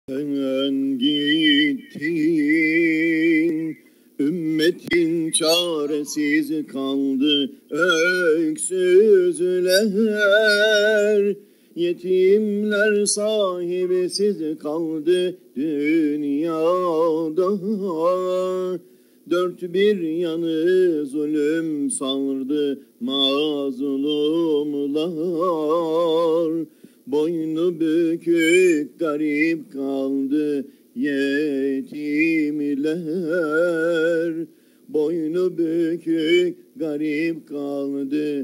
Sen gittin, ümmetin çaresiz kaldı, öksüzler, yetimler sahibesiz kaldı dünyada. Dört bir yanı zulüm sardı mazlumlar. Boynu bükük garip kaldı yetimler. Boynu bükük garip kaldı,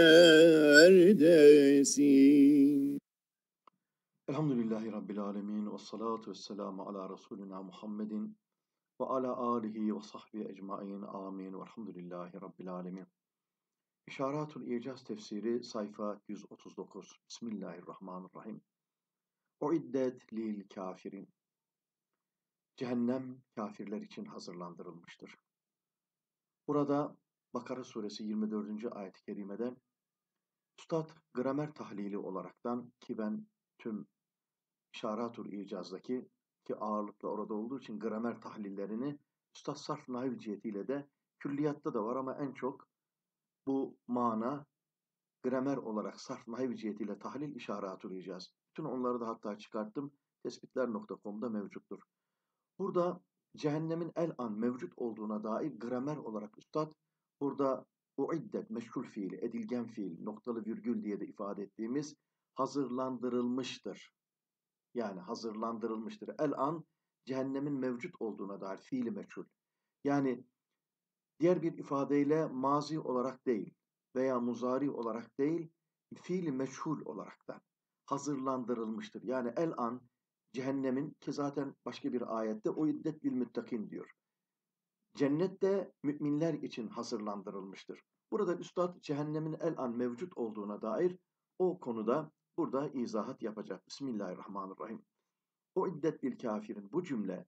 neredesin? Elhamdülillahi Rabbil Alemin ve salatu ve selamu ala Resulina Muhammedin ve ala alihi ve sahbihi ecmain amin ve elhamdülillahi Rabbil Alemin. İşaratul İcaz tefsiri sayfa 139. Bismillahirrahmanirrahim. Uiddet lil kafirin. Cehennem kafirler için hazırlandırılmıştır. Burada Bakara suresi 24. ayet-i kerimede Üstad gramer tahlili olaraktan ki ben tüm İşaratul İcaz'daki ki ağırlıkla orada olduğu için gramer tahlillerini Üstad sarf nahiv cihetiyle de külliyatta da var ama en çok bu mana gramer olarak sarf nahiv cihetiyle tahlil İşaratul İcaz. Bütün onları da hatta çıkarttım. Tespitler.com'da mevcuttur. Burada cehennemin el an mevcut olduğuna dair gramer olarak Üstad burada uiddet meşgul fiili, edilgen fiil, noktalı virgül diye de ifade ettiğimiz hazırlandırılmıştır. Yani hazırlandırılmıştır. El-an cehennemin mevcut olduğuna dair fiili meçhul. Yani diğer bir ifadeyle mazi olarak değil veya muzari olarak değil, fiili meçhul olarak da hazırlandırılmıştır. Yani el-an cehennemin ki zaten başka bir ayette o iddet bil müttakin diyor. Cennet de müminler için hazırlandırılmıştır. Burada Üstad cehennemin el-an mevcut olduğuna dair o konuda burada izahat yapacak. Bismillahirrahmanirrahim. O iddet lil kafirin bu cümle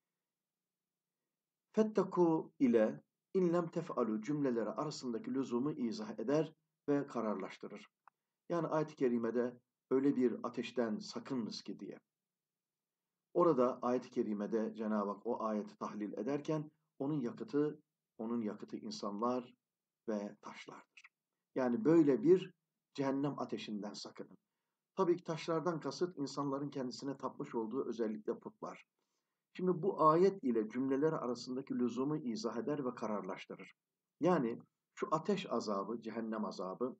fettaku ile inlem tef'alu cümleleri arasındaki lüzumu izah eder ve kararlaştırır. Yani ayet-i kerimede öyle bir ateşten sakınınız ki diye. Orada ayet-i kerimede Cenab-ı Hak o ayeti tahlil ederken onun yakıtı insanlar ve taşlardır. Yani böyle bir cehennem ateşinden sakının. Tabii ki taşlardan kasıt insanların kendisine tapmış olduğu özellikle putlar. Şimdi bu ayet ile cümleler arasındaki lüzumu izah eder ve kararlaştırır. Yani şu ateş azabı, cehennem azabı,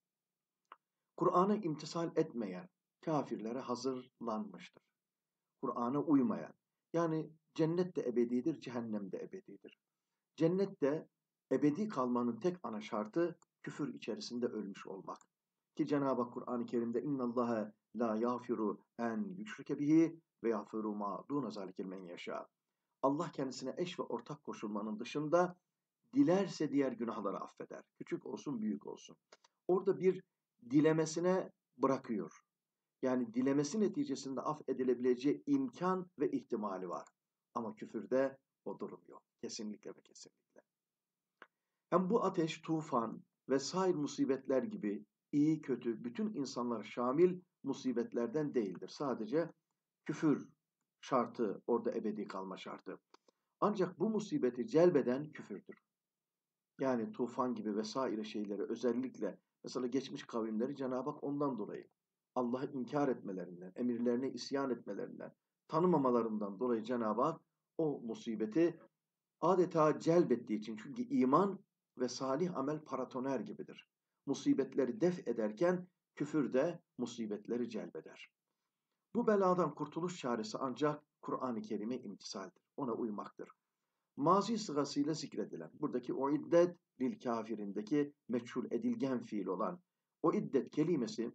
Kur'an'a imtisal etmeyen kafirlere hazırlanmıştır. Kur'an'a uymayan. Yani cennet de ebedidir, cehennem de ebedidir. Cennette ebedi kalmanın tek ana şartı küfür içerisinde ölmüş olmak. Ki Cenab-ı Hak Kur'an-ı Kerim'de innallâhe la yâfiru en yüşrike bihi ve yâfiru mâ dûne zâlikil men yeşâ. Allah kendisine eş ve ortak koşulmanın dışında dilerse diğer günahları affeder. Küçük olsun, büyük olsun. Orada bir dilemesine bırakıyor. Yani dilemesi neticesinde affedilebileceği imkan ve ihtimali var. Ama küfürde o durum yok. Kesinlikle ve kesinlikle. Hem bu ateş, tufan vesaire musibetler gibi iyi kötü bütün insanlara şamil musibetlerden değildir. Sadece küfür şartı, orada ebedi kalma şartı. Ancak bu musibeti celbeden küfürdür. Yani tufan gibi vesaire şeyleri özellikle mesela geçmiş kavimleri Cenab-ı Hak ondan dolayı Allah'ı inkar etmelerinden, emirlerine isyan etmelerinden, tanımamalarından dolayı Cenab-ı Hak o musibeti adeta celbettiği için çünkü iman ve salih amel paratoner gibidir. Musibetleri def ederken küfür de musibetleri celbeder. Bu beladan kurtuluş çaresi ancak Kur'an-ı Kerim'e imtisaldir. Ona uymaktır. Mazi sıgasıyla zikredilen, buradaki o iddet lil kafirindeki meçhul edilgen fiil olan o iddet kelimesi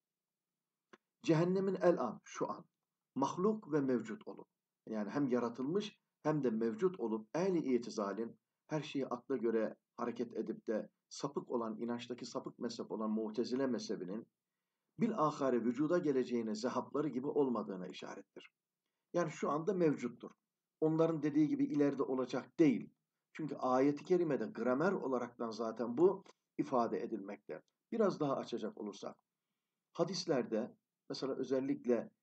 cehennemin el an, şu an, mahluk ve mevcut olup, yani hem yaratılmış hem de mevcut olup ehli itizalin her şeyi akla göre hareket edip de sapık olan, inançtaki sapık mezhep olan Mu'tezile mezhebinin bilahare vücuda geleceğine zehapları gibi olmadığına işarettir. Yani şu anda mevcuttur. Onların dediği gibi ileride olacak değil. Çünkü ayet-i kerimede gramer olaraktan zaten bu ifade edilmekte. Biraz daha açacak olursak. Hadislerde mesela özellikle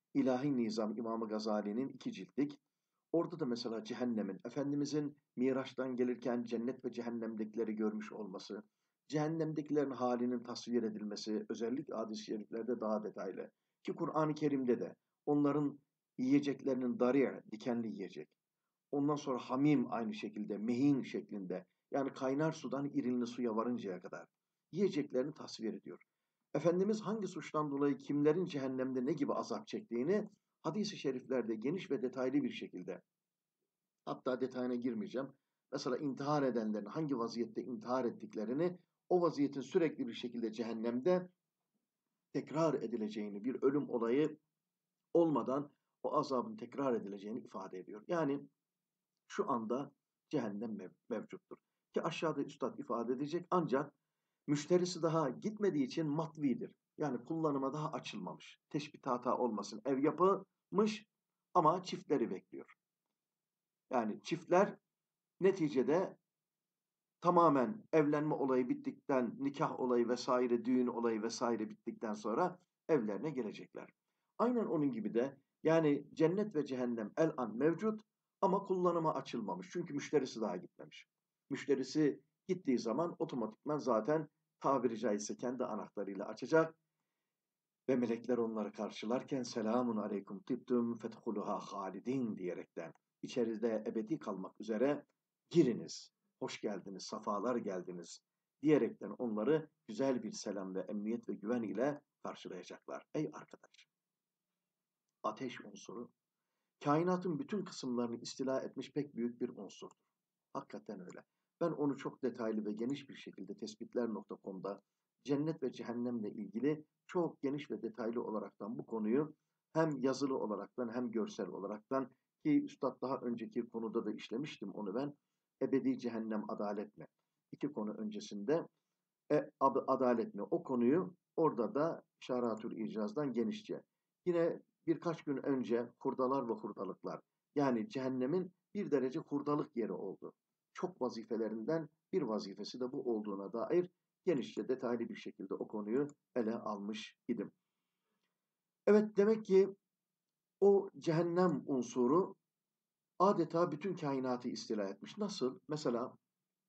İlahi Nizam İmam Gazali'nin 2 ciltlik. Orada da mesela cehennemin, Efendimizin Miraç'tan gelirken cennet ve cehennemdekileri görmüş olması, cehennemdekilerin halinin tasvir edilmesi, özellikle hadis-i şeriflerde daha detaylı. Ki Kur'an-ı Kerim'de de onların yiyeceklerinin dari', dikenli yiyecek. Ondan sonra hamim aynı şekilde, mehin şeklinde. Yani kaynar sudan irinli suya varıncaya kadar yiyeceklerini tasvir ediyor. Efendimiz hangi suçtan dolayı kimlerin cehennemde ne gibi azap çektiğini hadis-i şeriflerde geniş ve detaylı bir şekilde, hatta detayına girmeyeceğim. Mesela intihar edenlerin hangi vaziyette intihar ettiklerini, o vaziyetin sürekli bir şekilde cehennemde tekrar edileceğini, bir ölüm olayı olmadan o azabın tekrar edileceğini ifade ediyor. Yani şu anda cehennem mevcuttur. Ki aşağıda üstad ifade edecek, ancak müşterisi daha gitmediği için matvidir. Yani kullanıma daha açılmamış. Teşbih hata olmasın. Ev yapılmış ama çiftleri bekliyor. Yani çiftler neticede tamamen evlenme olayı bittikten, nikah olayı vesaire, düğün olayı vesaire bittikten sonra evlerine gelecekler. Aynen onun gibi de yani cennet ve cehennem el an mevcut ama kullanıma açılmamış. Çünkü müşterisi daha gitmemiş. Müşterisi gittiği zaman otomatikman zaten tabiri caizse kendi anahtarıyla açacak ve melekler onları karşılarken selamun aleyküm tibtum fethuluha halidin diyerekten içeride ebedi kalmak üzere giriniz, hoş geldiniz, safalar geldiniz diyerekten onları güzel bir selam ve emniyet ve güven ile karşılayacaklar. Ey arkadaş, ateş unsuru kainatın bütün kısımlarını istila etmiş pek büyük bir unsurdur. Hakikaten öyle. Ben onu çok detaylı ve geniş bir şekilde tespitler.com'da cennet ve cehennemle ilgili çok geniş ve detaylı olaraktan bu konuyu hem yazılı olaraktan hem görsel olaraktan, ki üstad daha önceki konuda da işlemiştim onu ben. Ebedi cehennem adalet mi? 2 konu öncesinde adalet mi? O konuyu orada da Şaratül İcaz'dan genişçe. Yine birkaç gün önce hurdalar ve hurdalıklar. Yani cehennemin bir derece hurdalık yeri oldu. Çok vazifelerinden bir vazifesi de bu olduğuna dair genişçe detaylı bir şekilde o konuyu ele almış idim. Evet, demek ki o cehennem unsuru adeta bütün kainatı istila etmiş. Nasıl? Mesela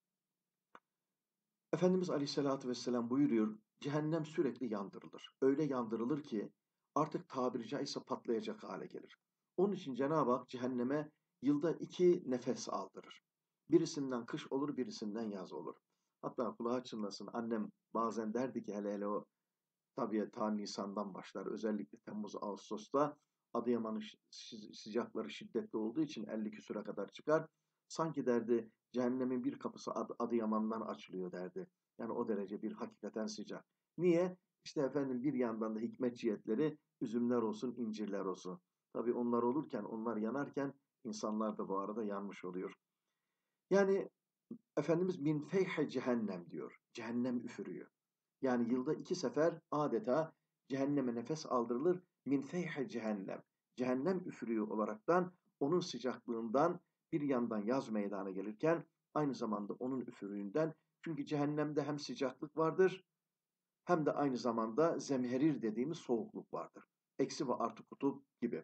Efendimiz Aleyhisselatü Vesselam buyuruyor, cehennem sürekli yandırılır. Öyle yandırılır ki artık tabiri caizse patlayacak hale gelir. Onun için Cenab-ı Hak cehenneme yılda 2 nefes aldırır. Birisinden kış olur, birisinden yaz olur. Hatta kulağı çınlasın, annem bazen derdi ki hele hele o tabii ta Nisan'dan başlar. Özellikle Temmuz, Ağustos'ta Adıyaman'ın sıcakları şiddetli olduğu için 50 küsura kadar çıkar. Sanki derdi cehennemin bir kapısı Adıyaman'dan açılıyor derdi. Yani o derece bir hakikaten sıcak. Niye? İşte efendim bir yandan da hikmet cihetleri üzümler olsun, incirler olsun. Tabii onlar olurken, onlar yanarken insanlar da bu arada yanmış oluyor. Yani Efendimiz min feyhe cehennem diyor. Cehennem üfürüyor. Yani yılda 2 sefer adeta cehenneme nefes aldırılır. Min feyhe cehennem. Cehennem üfürüğü olaraktan onun sıcaklığından bir yandan yaz meydana gelirken aynı zamanda onun üfürüğünden, çünkü cehennemde hem sıcaklık vardır hem de aynı zamanda zemherir dediğimiz soğukluk vardır. Eksi ve artı kutup gibi.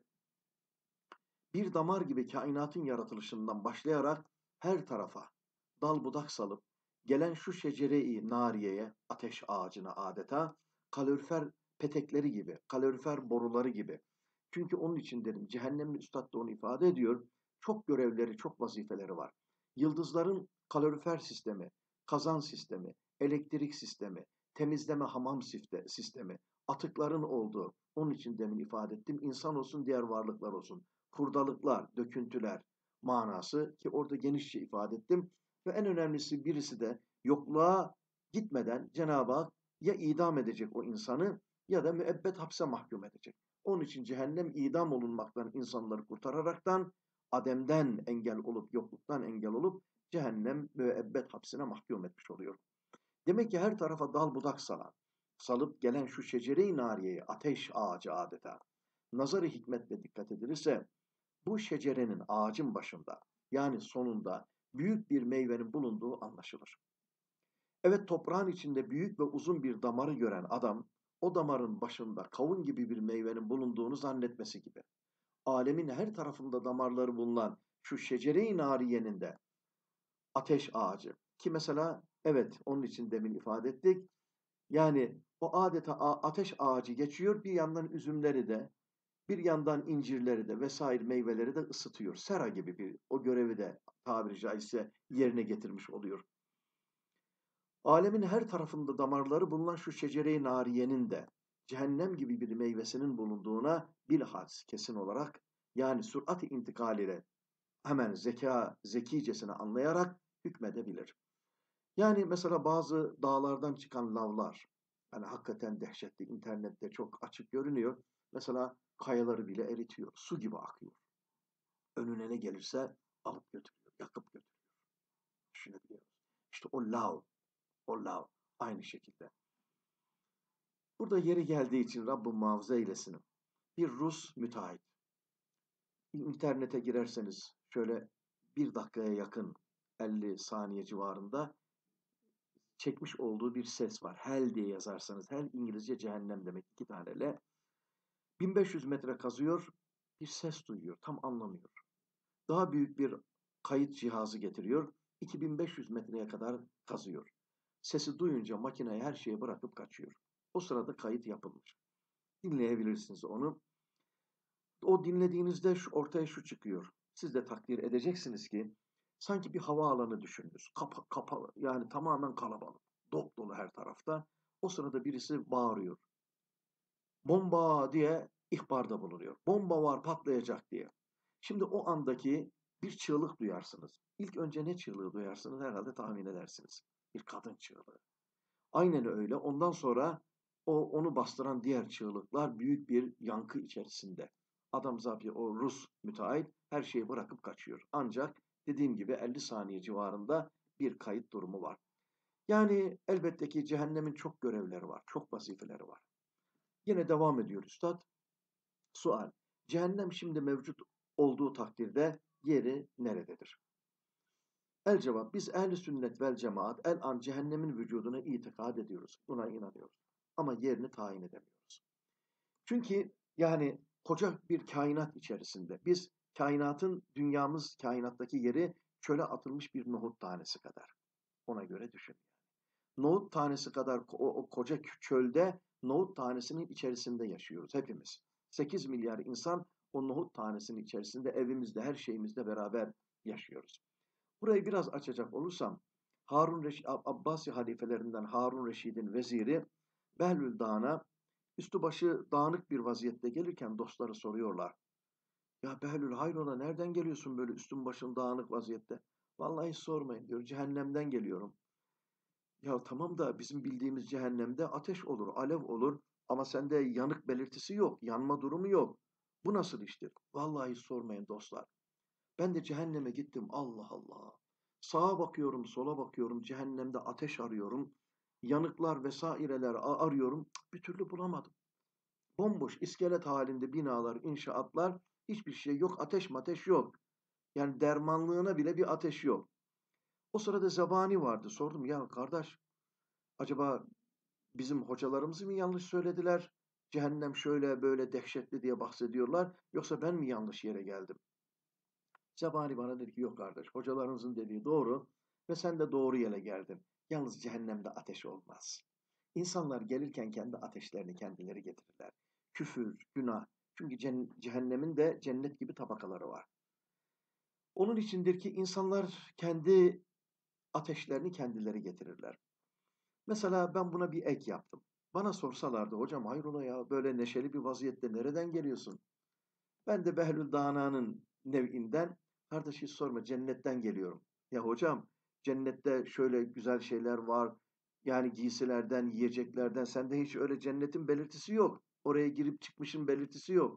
Bir damar gibi kainatın yaratılışından başlayarak her tarafa dal budak salıp gelen şu şecere-i nariyeye, ateş ağacına adeta kalorifer petekleri gibi, kalorifer boruları gibi. Çünkü onun için dedim, cehennemin üstad da onu ifade ediyor. Çok görevleri, çok vazifeleri var. Yıldızların kalorifer sistemi, kazan sistemi, elektrik sistemi, temizleme hamam sistemi, atıkların olduğu, onun için demin ifade ettim, insan olsun, diğer varlıklar olsun, hurdalıklar, döküntüler manası, ki orada genişçe ifade ettim. Ve en önemlisi birisi de yokluğa gitmeden Cenab-ı Hak ya idam edecek o insanı ya da müebbet hapse mahkum edecek. Onun için cehennem idam olunmaktan insanları kurtararaktan ademden engel olup, yokluktan engel olup cehennem müebbet hapsine mahkum etmiş oluyor. Demek ki her tarafa dal budak salıp gelen şu şecere-i nariyeyi, ateş ağacı adeta, nazar-ı hikmetle dikkat edilirse bu şecerenin, ağacın başında, yani sonunda büyük bir meyvenin bulunduğu anlaşılır. Evet, toprağın içinde büyük ve uzun bir damarı gören adam o damarın başında kavun gibi bir meyvenin bulunduğunu zannetmesi gibi. Alemin her tarafında damarları bulunan şu şecere-i nariyenin de ateş ağacı. Ki mesela evet onun için demin ifade ettik. Yani o adeta ateş ağacı geçiyor. Bir yandan üzümleri de, bir yandan incirleri de vesaire meyveleri de ısıtıyor. Sera gibi bir o görevi de tabiri caizse yerine getirmiş oluyor. Alemin her tarafında damarları bulunan şu şecere-i nariyenin de cehennem gibi bir meyvesinin bulunduğuna bilhassa kesin olarak yani sürat-i intikal ile hemen zekicesine anlayarak hükmedebilir. Yani mesela bazı dağlardan çıkan lavlar, hani hakikaten dehşetli, internette çok açık görünüyor. Mesela kayaları bile eritiyor, su gibi akıyor. Önüne ne gelirse alıp götürüyor, yakıp götürüyor. Düşünebiliyor musun? İşte o lav aynı şekilde. Burada yeri geldiği için Rabbim muhafaza eylesin. Bir Rus müteahhit. İnternete girerseniz şöyle bir dakikaya yakın 50 saniye civarında çekmiş olduğu bir ses var. Hell diye yazarsanız, hell İngilizce cehennem demek, 2 tane L. 1500 metre kazıyor, bir ses duyuyor, tam anlamıyor. Daha büyük bir kayıt cihazı getiriyor, 2500 metreye kadar kazıyor. Sesi duyunca makineyi her şeye bırakıp kaçıyor. O sırada kayıt yapılmış. Dinleyebilirsiniz onu. O dinlediğinizde ortaya şu çıkıyor. Siz de takdir edeceksiniz ki sanki bir havaalanı düşününüz. Yani tamamen kalabalık. Dop dolu her tarafta. O sırada birisi bağırıyor. Bomba diye ihbarda bulunuyor. Bomba var patlayacak diye. Şimdi o andaki bir çığlık duyarsınız. İlk önce ne çığlığı duyarsınız herhalde tahmin edersiniz. Bir kadın çığlığı. Aynen öyle. Ondan sonra onu bastıran diğer çığlıklar büyük bir yankı içerisinde. Adam zaten o Rus müteahhit her şeyi bırakıp kaçıyor. Ancak dediğim gibi 50 saniye civarında bir kayıt durumu var. Yani elbette ki cehennemin çok görevleri var, çok vazifeleri var. Yine devam ediyor üstad. Sual. Cehennem şimdi mevcut olduğu takdirde yeri nerededir? El cevap, biz ehli sünnet vel cemaat el an cehennemin vücuduna itikad ediyoruz. Buna inanıyoruz. Ama yerini tayin edemiyoruz. Çünkü yani koca bir kainat içerisinde biz dünyamız kainattaki yeri çöle atılmış bir nohut tanesi kadar. Ona göre düşün. Nohut tanesi kadar o koca çölde nohut tanesinin içerisinde yaşıyoruz hepimiz. 8 milyar insan o nohut tanesinin içerisinde evimizde her şeyimizde beraber yaşıyoruz. Burayı biraz açacak olursam Abbasi halifelerinden Harun Reşid'in veziri Behlül Dağı'na üstü başı dağınık bir vaziyette gelirken dostları soruyorlar. Ya Behlül hayrola nereden geliyorsun böyle üstün başın dağınık vaziyette? Vallahi hiç sormayın diyor cehennemden geliyorum. Ya tamam da bizim bildiğimiz cehennemde ateş olur, alev olur ama sende yanık belirtisi yok, yanma durumu yok. Bu nasıl iştir? Vallahi hiç sormayın dostlar. Ben de cehenneme gittim. Allah Allah. Sağa bakıyorum, sola bakıyorum. Cehennemde ateş arıyorum. Yanıklar vesaireler arıyorum. Bir türlü bulamadım. Bomboş, iskelet halinde binalar, inşaatlar. Hiçbir şey yok. Ateş yok. Yani dermanlığına bile bir ateş yok. O sırada zebani vardı. Sordum ya kardeş, acaba bizim hocalarımızı mı yanlış söylediler? Cehennem şöyle böyle dehşetli diye bahsediyorlar. Yoksa ben mi yanlış yere geldim? Zebani bana dedi ki yok kardeş hocalarınızın dediği doğru ve sen de doğru yere geldin. Yalnız cehennemde ateş olmaz. İnsanlar gelirken kendi ateşlerini kendileri getirirler. Küfür, günah. Çünkü cehennemin de cennet gibi tabakaları var. Onun içindir ki insanlar kendi ateşlerini kendileri getirirler. Mesela ben buna bir ek yaptım. Bana sorsalardı hocam hayrola ya böyle neşeli bir vaziyette nereden geliyorsun? Ben de Behlül Dana'nın nev'inden, kardeş hiç sorma cennetten geliyorum. Ya hocam cennette şöyle güzel şeyler var. Yani giysilerden, yiyeceklerden sende hiç öyle cennetin belirtisi yok. Oraya girip çıkmışın belirtisi yok.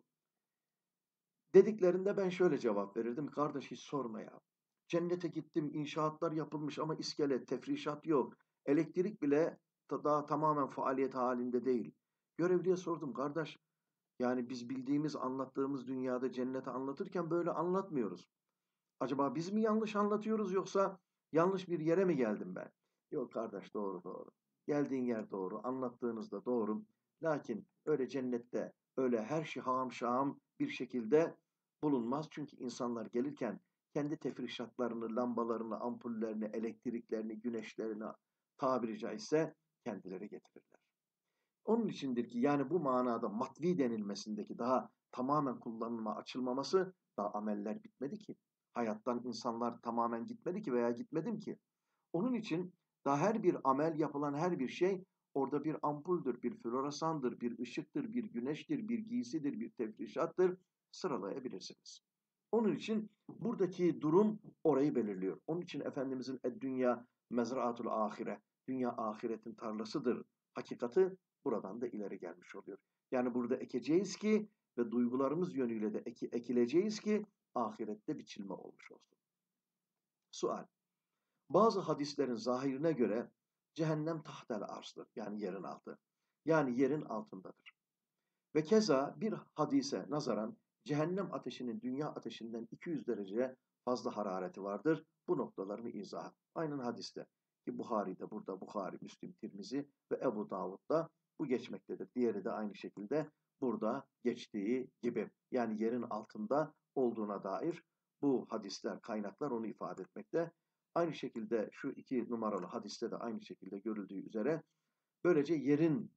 Dediklerinde ben şöyle cevap verirdim. Kardeş hiç sorma ya. Cennete gittim, inşaatlar yapılmış ama iskelet, tefrişat yok. Elektrik bile daha tamamen faaliyet halinde değil. Görevliye sordum, kardeş yani biz bildiğimiz, anlattığımız dünyada cenneti anlatırken böyle anlatmıyoruz. Acaba biz mi yanlış anlatıyoruz yoksa yanlış bir yere mi geldim ben? Yok kardeş doğru. Geldiğin yer doğru, anlattığınız da doğru. Lakin öyle cennette öyle her şey ham şahım bir şekilde bulunmaz. Çünkü insanlar gelirken kendi tefrişatlarını, lambalarını, ampullerini, elektriklerini, güneşlerini tabiri caizse kendileri getirirler. Onun içindir ki yani bu manada matvi denilmesindeki daha tamamen kullanıma açılmaması daha ameller bitmedi ki. Hayattan insanlar tamamen gitmedi ki veya gitmedim ki. Onun için daha her bir amel yapılan her bir şey orada bir ampuldür, bir floresandır, bir ışıktır, bir güneştir, bir giysidir, bir tefrişattır sıralayabilirsiniz. Onun için buradaki durum orayı belirliyor. Onun için Efendimizin dünya mezraatul ahire, dünya ahiretin tarlasıdır hakikati buradan da ileri gelmiş oluyor. Yani burada ekeceğiz ki ve duygularımız yönüyle de ekileceğiz ki ahirette biçilme olmuş olsun. Sual. Bazı hadislerin zahirine göre cehennem tahtel arzdır. Yani yerin altı. Yani yerin altındadır. Ve keza bir hadise nazaran cehennem ateşinin dünya ateşinden 200 derece fazla harareti vardır. Bu noktalarını izah. Aynen hadiste. Ki Buhari'de burada Buhari, Müslim, Tirmizi ve Ebu Davud'da bu geçmektedir. Diğeri de aynı şekilde burada geçtiği gibi. Yani yerin altında olduğuna dair bu hadisler, kaynaklar onu ifade etmekte. Aynı şekilde şu 2 numaralı hadiste de aynı şekilde görüldüğü üzere böylece yerin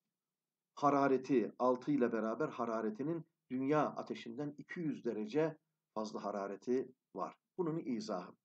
harareti 6 ile beraber hararetinin dünya ateşinden 200 derece fazla harareti var. Bunun izahı.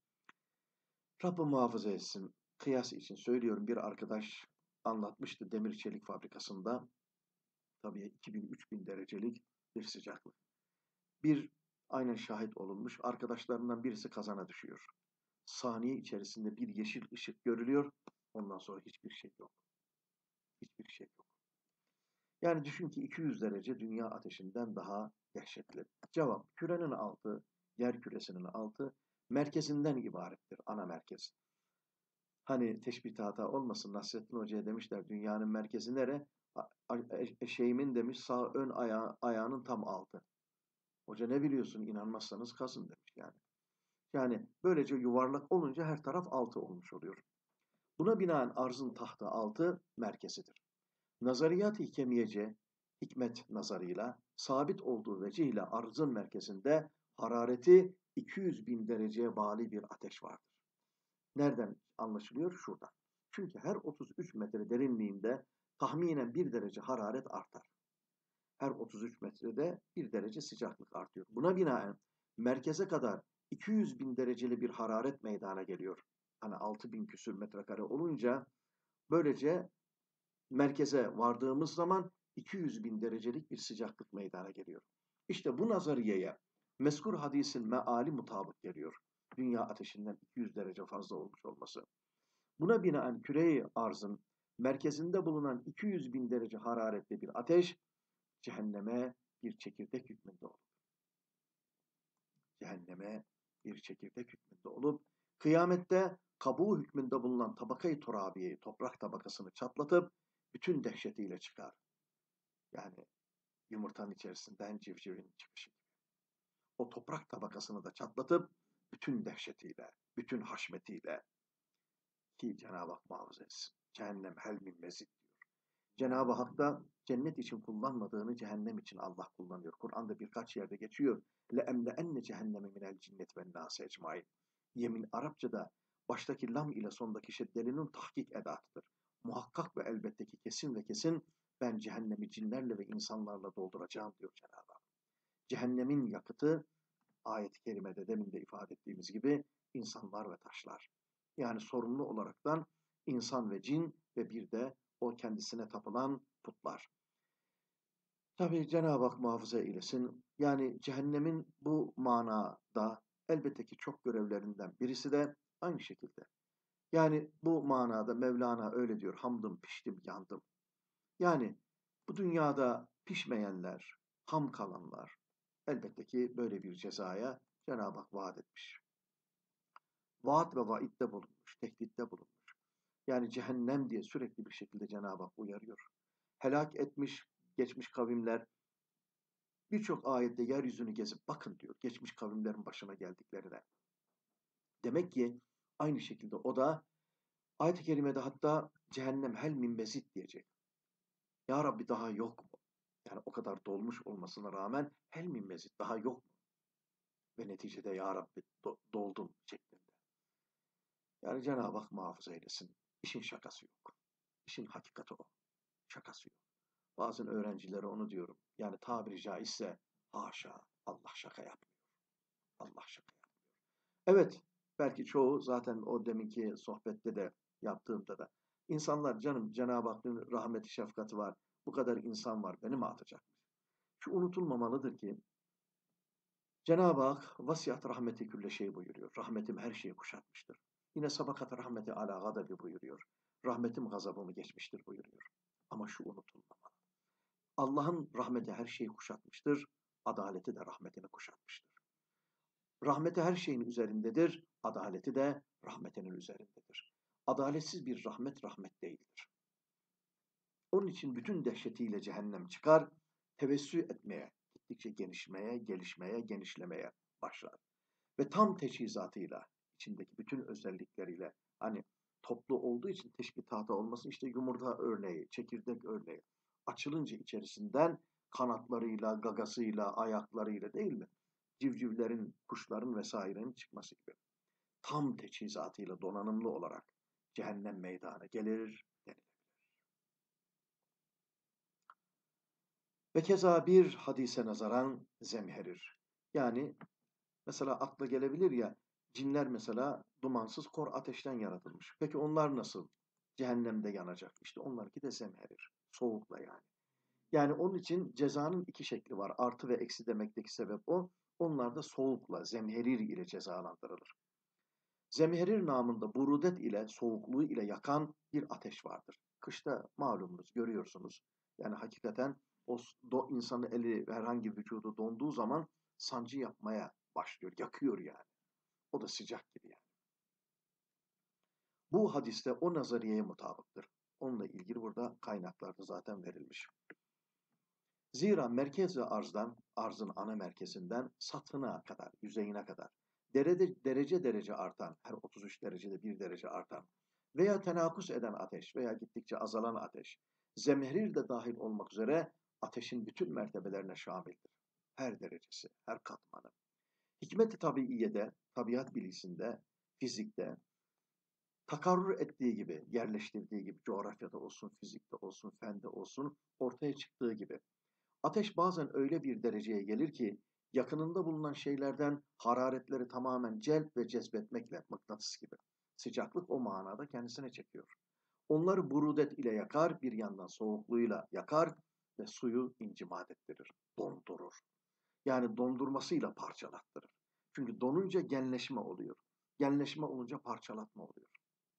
Rabbim muhafaza etsin. Kıyas için söylüyorum, bir arkadaş anlatmıştı demir çelik fabrikasında. Tabii 2000-3000 derecelik bir sıcaklık. Bir aynen şahit olunmuş. Arkadaşlarından birisi kazana düşüyor. Saniye içerisinde bir yeşil ışık görülüyor. Ondan sonra hiçbir şey yok. Hiçbir şey yok. Yani düşün ki 200 derece dünya ateşinden daha dehşetli. Cevap, kürenin altı, yer küresinin altı merkezinden ibarettir, ana merkez. Hani teşbih hata olmasın, Nasrettin Hoca'ya demişler dünyanın merkezi nere? Eşeğimin demiş sağ ön ayağının tam altı. Hoca ne biliyorsun, inanmazsanız kazın demiş yani. Yani böylece yuvarlak olunca her taraf altı olmuş oluyor. Buna binaen arzın tahtı altı merkezidir. Nazariyat-ı hikemiyece, hikmet nazarıyla sabit olduğu vecihle arzın merkezinde harareti 200 bin dereceye bağlı bir ateş vardır. Nereden anlaşılıyor? Şuradan. Çünkü her 33 metre derinliğinde tahminen 1 derece hararet artar. Her 33 metrede 1 derece sıcaklık artıyor. Buna binaen merkeze kadar 200 bin dereceli bir hararet meydana geliyor. Hani 6 bin küsür metrekare olunca böylece merkeze vardığımız zaman 200 bin derecelik bir sıcaklık meydana geliyor. İşte bu nazariyeye mezkur hadisin meali mutabık geliyor. Dünya ateşinden 200 derece fazla olmuş olması. Buna binaen küre-i arzın merkezinde bulunan 200 bin derece hararetli bir ateş cehenneme bir çekirdek hükmünde olur. Cehenneme bir çekirdek hükmünde olup kıyamette kabuğu hükmünde bulunan tabakayı turabiyeyi, toprak tabakasını çatlatıp bütün dehşetiyle çıkar. Yani yumurtanın içerisinden civcivin çıkışı. O toprak tabakasını da çatlatıp bütün dehşetiyle, bütün haşmetiyle ki Cenab-ı Hak muhafaza etsin. Cehennem hel min mezid diyor. Cenab-ı Hak da cennet için kullanmadığını cehennem için Allah kullanıyor. Kur'an'da birkaç yerde geçiyor. لَاَمْلَاَنَّ cehenneme minel cinnet ve nâse ecmaîn. Yemin Arapçada baştaki lam ile sondaki şeddelinin tahkik edatıdır. Muhakkak ve elbette ki kesin ve kesin ben cehennemi cinlerle ve insanlarla dolduracağım diyor Cenab-ı Hak. Cehennemin yakıtı ayet-i kerimede demin de ifade ettiğimiz gibi insanlar ve taşlar. Yani sorumlu olaraktan insan ve cin ve bir de o kendisine tapılan putlar. Tabii Cenab-ı Hak muhafaza eylesin. Yani cehennemin bu manada elbette ki çok görevlerinden birisi de aynı şekilde. Yani bu manada Mevlana öyle diyor. Hamdım, piştim, yandım. Yani bu dünyada pişmeyenler, ham kalanlar elbette ki böyle bir cezaya Cenab-ı Hak vaat etmiş. Vaat ve vaitte bulunmuş, tehditte bulunmuş. Yani cehennem diye sürekli bir şekilde Cenab-ı Hak uyarıyor. Helak etmiş geçmiş kavimler birçok ayette yeryüzünü gezip bakın diyor geçmiş kavimlerin başına geldiklerine. Demek ki aynı şekilde o da ayet-i kerimede hatta cehennem hel min mezid diyecek. Ya Rabbi daha yok mu? Yani o kadar dolmuş olmasına rağmen hel min mezid daha yok mu? Ve neticede ya Rabbi doldum şeklinde. Yani Cenab-ı Hak muhafaza eylesin. İşin şakası yok. İşin hakikati o. Şakası yok. Bazen öğrencilere onu diyorum. Yani tabiri caizse haşa Allah şaka yapmıyor. Allah şaka yapmıyor. Evet, belki çoğu zaten o deminki sohbette de yaptığımda da insanlar canım Cenab-ı Hakk'ın rahmeti şefkati var. Bu kadar insan var beni mi atacak? Şu unutulmamalıdır ki Cenab-ı Hak vasiyat rahmeti külle şey buyuruyor. Rahmetim her şeyi kuşatmıştır. Yine sabakat rahmeti ala gadabi buyuruyor. Rahmetim gazabımı geçmiştir buyuruyor. Ama şu unutulmamalı. Allah'ın rahmeti her şeyi kuşatmıştır. Adaleti de rahmetini kuşatmıştır. Rahmeti her şeyin üzerindedir. Adaleti de rahmetinin üzerindedir. Adaletsiz bir rahmet rahmet değildir. Onun için bütün dehşetiyle cehennem çıkar, tevessü etmeye, gittikçe genişlemeye, gelişmeye, genişlemeye başlar. Ve tam teçhizatıyla, içindeki bütün özellikleriyle, hani toplu olduğu için teşbihata olması işte yumurta örneği, çekirdek örneği. Açılınca içerisinden kanatlarıyla, gagasıyla, ayaklarıyla değil mi? Civcivlerin, kuşların vesairenin çıkması gibi. Tam teçhizatıyla donanımlı olarak cehennem meydana gelir denilir. Ve keza bir hadise nazaran zemherir. Yani mesela akla gelebilir ya, cinler mesela dumansız kor ateşten yaratılmış. Peki onlar nasıl cehennemde yanacak? İşte onlarki de zemherir. Soğukla yani. Yani onun için cezanın iki şekli var. Artı ve eksi demekteki sebep o. Onlar da soğukla, zemherir ile cezalandırılır. Zemherir namında burudet ile, soğukluğu ile yakan bir ateş vardır. Kışta malumunuz, görüyorsunuz. Yani hakikaten o insanın eli herhangi vücudu donduğu zaman sancı yapmaya başlıyor, yakıyor yani. O da sıcak gibi yani. Bu hadiste o nazariyeye mutabıktır. Onunla ilgili burada kaynaklarda zaten verilmiş. Zira merkez ve arzdan, arzın ana merkezinden satına kadar, yüzeyine kadar, derece derece artan, her 33 derecede bir derece artan veya tenakus eden ateş veya gittikçe azalan ateş, zemherir de dahil olmak üzere ateşin bütün mertebelerine şamildir. Her derecesi, her katmanı. Hikmet-i tabiiyede, tabiat bilgisinde, fizikte, takarrur ettiği gibi, yerleştirdiği gibi, coğrafyada olsun, fizikte olsun, fende olsun, ortaya çıktığı gibi, ateş bazen öyle bir dereceye gelir ki yakınında bulunan şeylerden hararetleri tamamen celp ve cezbetmekle mıknatıs gibi. Sıcaklık o manada kendisine çekiyor. Onları burudet ile yakar, bir yandan soğukluğuyla yakar ve suyu incimat ettirir, dondurur. Yani dondurmasıyla parçalattırır. Çünkü donunca genleşme oluyor. Genleşme olunca parçalatma oluyor.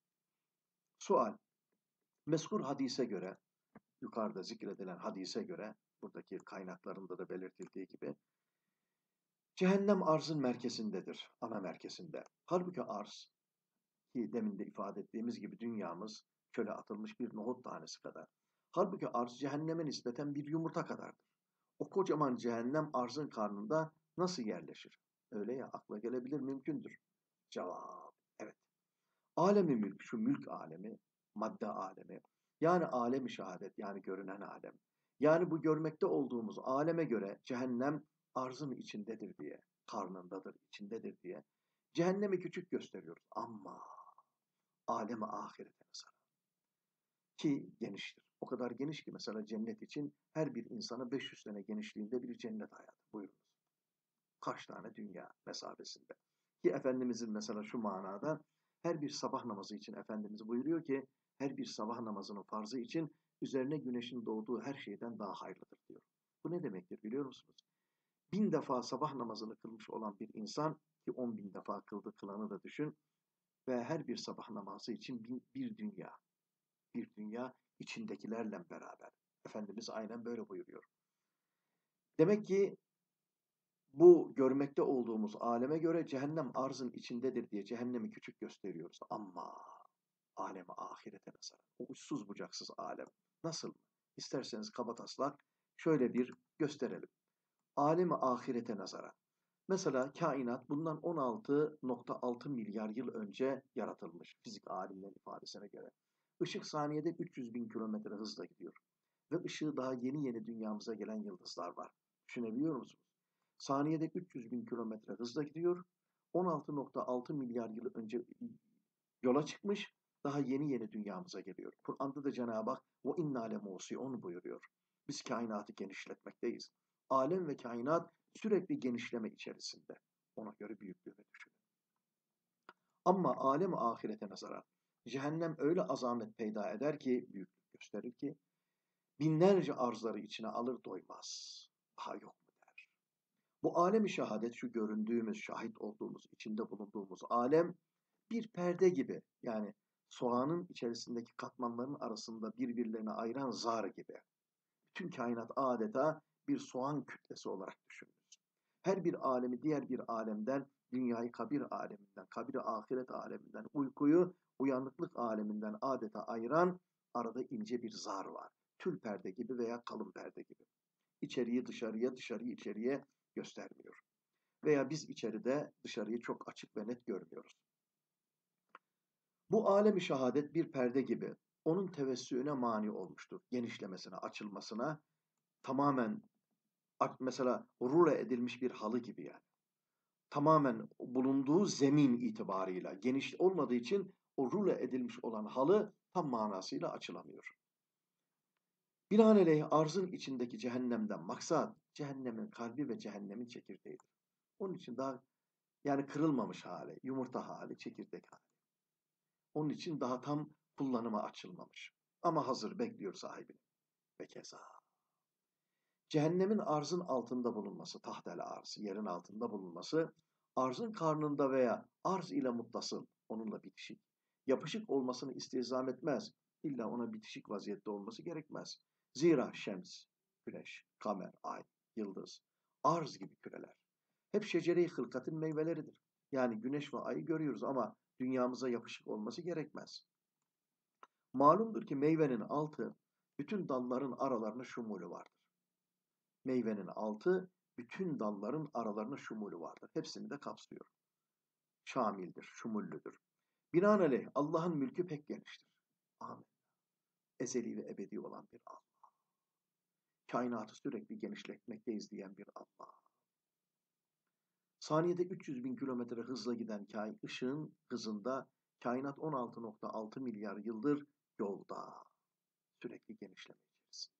Sual. Mezkur hadise göre, yukarıda zikredilen hadise göre, buradaki kaynaklarında da belirtildiği gibi, cehennem arzın merkezindedir, ana merkezinde. Halbuki arz, ki demin de ifade ettiğimiz gibi dünyamız çöle atılmış bir nohut tanesi kadar. Halbuki arz cehenneme nispeten bir yumurta kadardır. O kocaman cehennem arzın karnında nasıl yerleşir? Öyle ya, akla gelebilir, mümkündür. Cevap, evet. Alemi mülk, şu mülk alemi, madde alemi, yani alemi şehadet, yani görünen alem. Yani bu görmekte olduğumuz aleme göre cehennem arzın içindedir diye, karnındadır, içindedir diye. Cehennemi küçük gösteriyoruz ama alemi ahirete mesela ki geniştir. O kadar geniş ki mesela cennet için her bir insana 500 sene genişliğinde bir cennet hayatı. Buyurunuz. Kaç tane dünya mesafesinde. Ki Efendimizin mesela şu manada her bir sabah namazı için Efendimiz buyuruyor ki her bir sabah namazının farzı için üzerine güneşin doğduğu her şeyden daha hayırlıdır diyor. Bu ne demektir biliyor musunuz? 1000 defa sabah namazını kılmış olan bir insan ki 10.000 defa kıldı kılanı da düşün ve her bir sabah namazı için bir dünya içindekilerle beraber. Efendimiz aynen böyle buyuruyor. Demek ki bu görmekte olduğumuz aleme göre cehennem arzın içindedir diye cehennemi küçük gösteriyoruz. Ama aleme ahirete nazar. O uçsuz bucaksız alem. Nasıl? İsterseniz kabataslak şöyle bir gösterelim. Alemi ahirete nazara. Mesela kainat bundan 16,6 milyar yıl önce yaratılmış fizik alimlerin ifadesine göre. Işık saniyede 300 bin kilometre hızla gidiyor. ve ışığı daha yeni yeni dünyamıza gelen yıldızlar var. Düşünebiliyor musunuz? Saniyede 300 bin kilometre hızla gidiyor. 16,6 milyar yıl önce yola çıkmış, daha yeni yeni dünyamıza geliyor. Kur'an'da da Cenab-ı Hak o inna lemusiun buyuruyor. Biz kainatı genişletmekteyiz. Alem ve kainat sürekli genişleme içerisinde. Ona göre büyüklüğünü düşünün. Ama alem ahirete nazaran cehennem öyle azamet peyda eder ki, büyüklük gösterir ki, binlerce arzları içine alır doymaz. Daha yok mu der. Bu alem-i şehadet, şu göründüğümüz, şahit olduğumuz, içinde bulunduğumuz alem bir perde gibi. Yani soğanın içerisindeki katmanların arasında birbirlerine ayıran zar gibi. Bütün kainat adeta bir soğan kütlesi olarak düşününüz. Her bir alemi diğer bir alemden, dünyayı kabir aleminden, kabiri ahiret aleminden, uykuyu uyanıklık aleminden adeta ayıran arada ince bir zar var. Tül perde gibi veya kalın perde gibi. İçeriği dışarıya, dışarıyı içeriye göstermiyor. Veya biz içeride dışarıyı çok açık ve net görmüyoruz. Bu alem-i şehadet bir perde gibi onun tevessüğüne mani olmuştur. Genişlemesine, açılmasına tamamen, mesela rule edilmiş bir halı gibi yani. Tamamen bulunduğu zemin itibarıyla geniş olmadığı için o rule edilmiş olan halı tam manasıyla açılamıyor. Binaenaleyh arzın içindeki cehennemden maksat cehennemin kalbi ve cehennemin çekirdeğidir. Onun için daha yani kırılmamış hali, yumurta hali, çekirdek hali. Onun için daha tam kullanıma açılmamış. Ama hazır bekliyor sahibini. Ve keza. Cehennemin arzın altında bulunması, tahtel arz, yerin altında bulunması, arzın karnında veya arz ile muttasıl, onunla bitişik, yapışık olmasını istihzam etmez. İlla ona bitişik vaziyette olması gerekmez. Zira şems, güneş, kamer, ay, yıldız, arz gibi küreler hep şecere-i hılkatın meyveleridir. Yani güneş ve ayı görüyoruz ama dünyamıza yapışık olması gerekmez. Malumdur ki meyvenin altı bütün dalların aralarına şumulü vardır. Meyvenin altı bütün dalların aralarına şumulü vardır. Hepsini de kapsıyor. Şamildir, şumullüdür. Binaenaleyh Allah'ın mülkü pek geniştir. Amin. Ezeli ve ebedi olan bir Allah. Kainatı sürekli genişletmekteyiz diyen bir Allah. Saniyede 300 bin kilometre hızla giden ışığın hızında kainat 16,6 milyar yıldır yolda. Sürekli genişleme içerisinde.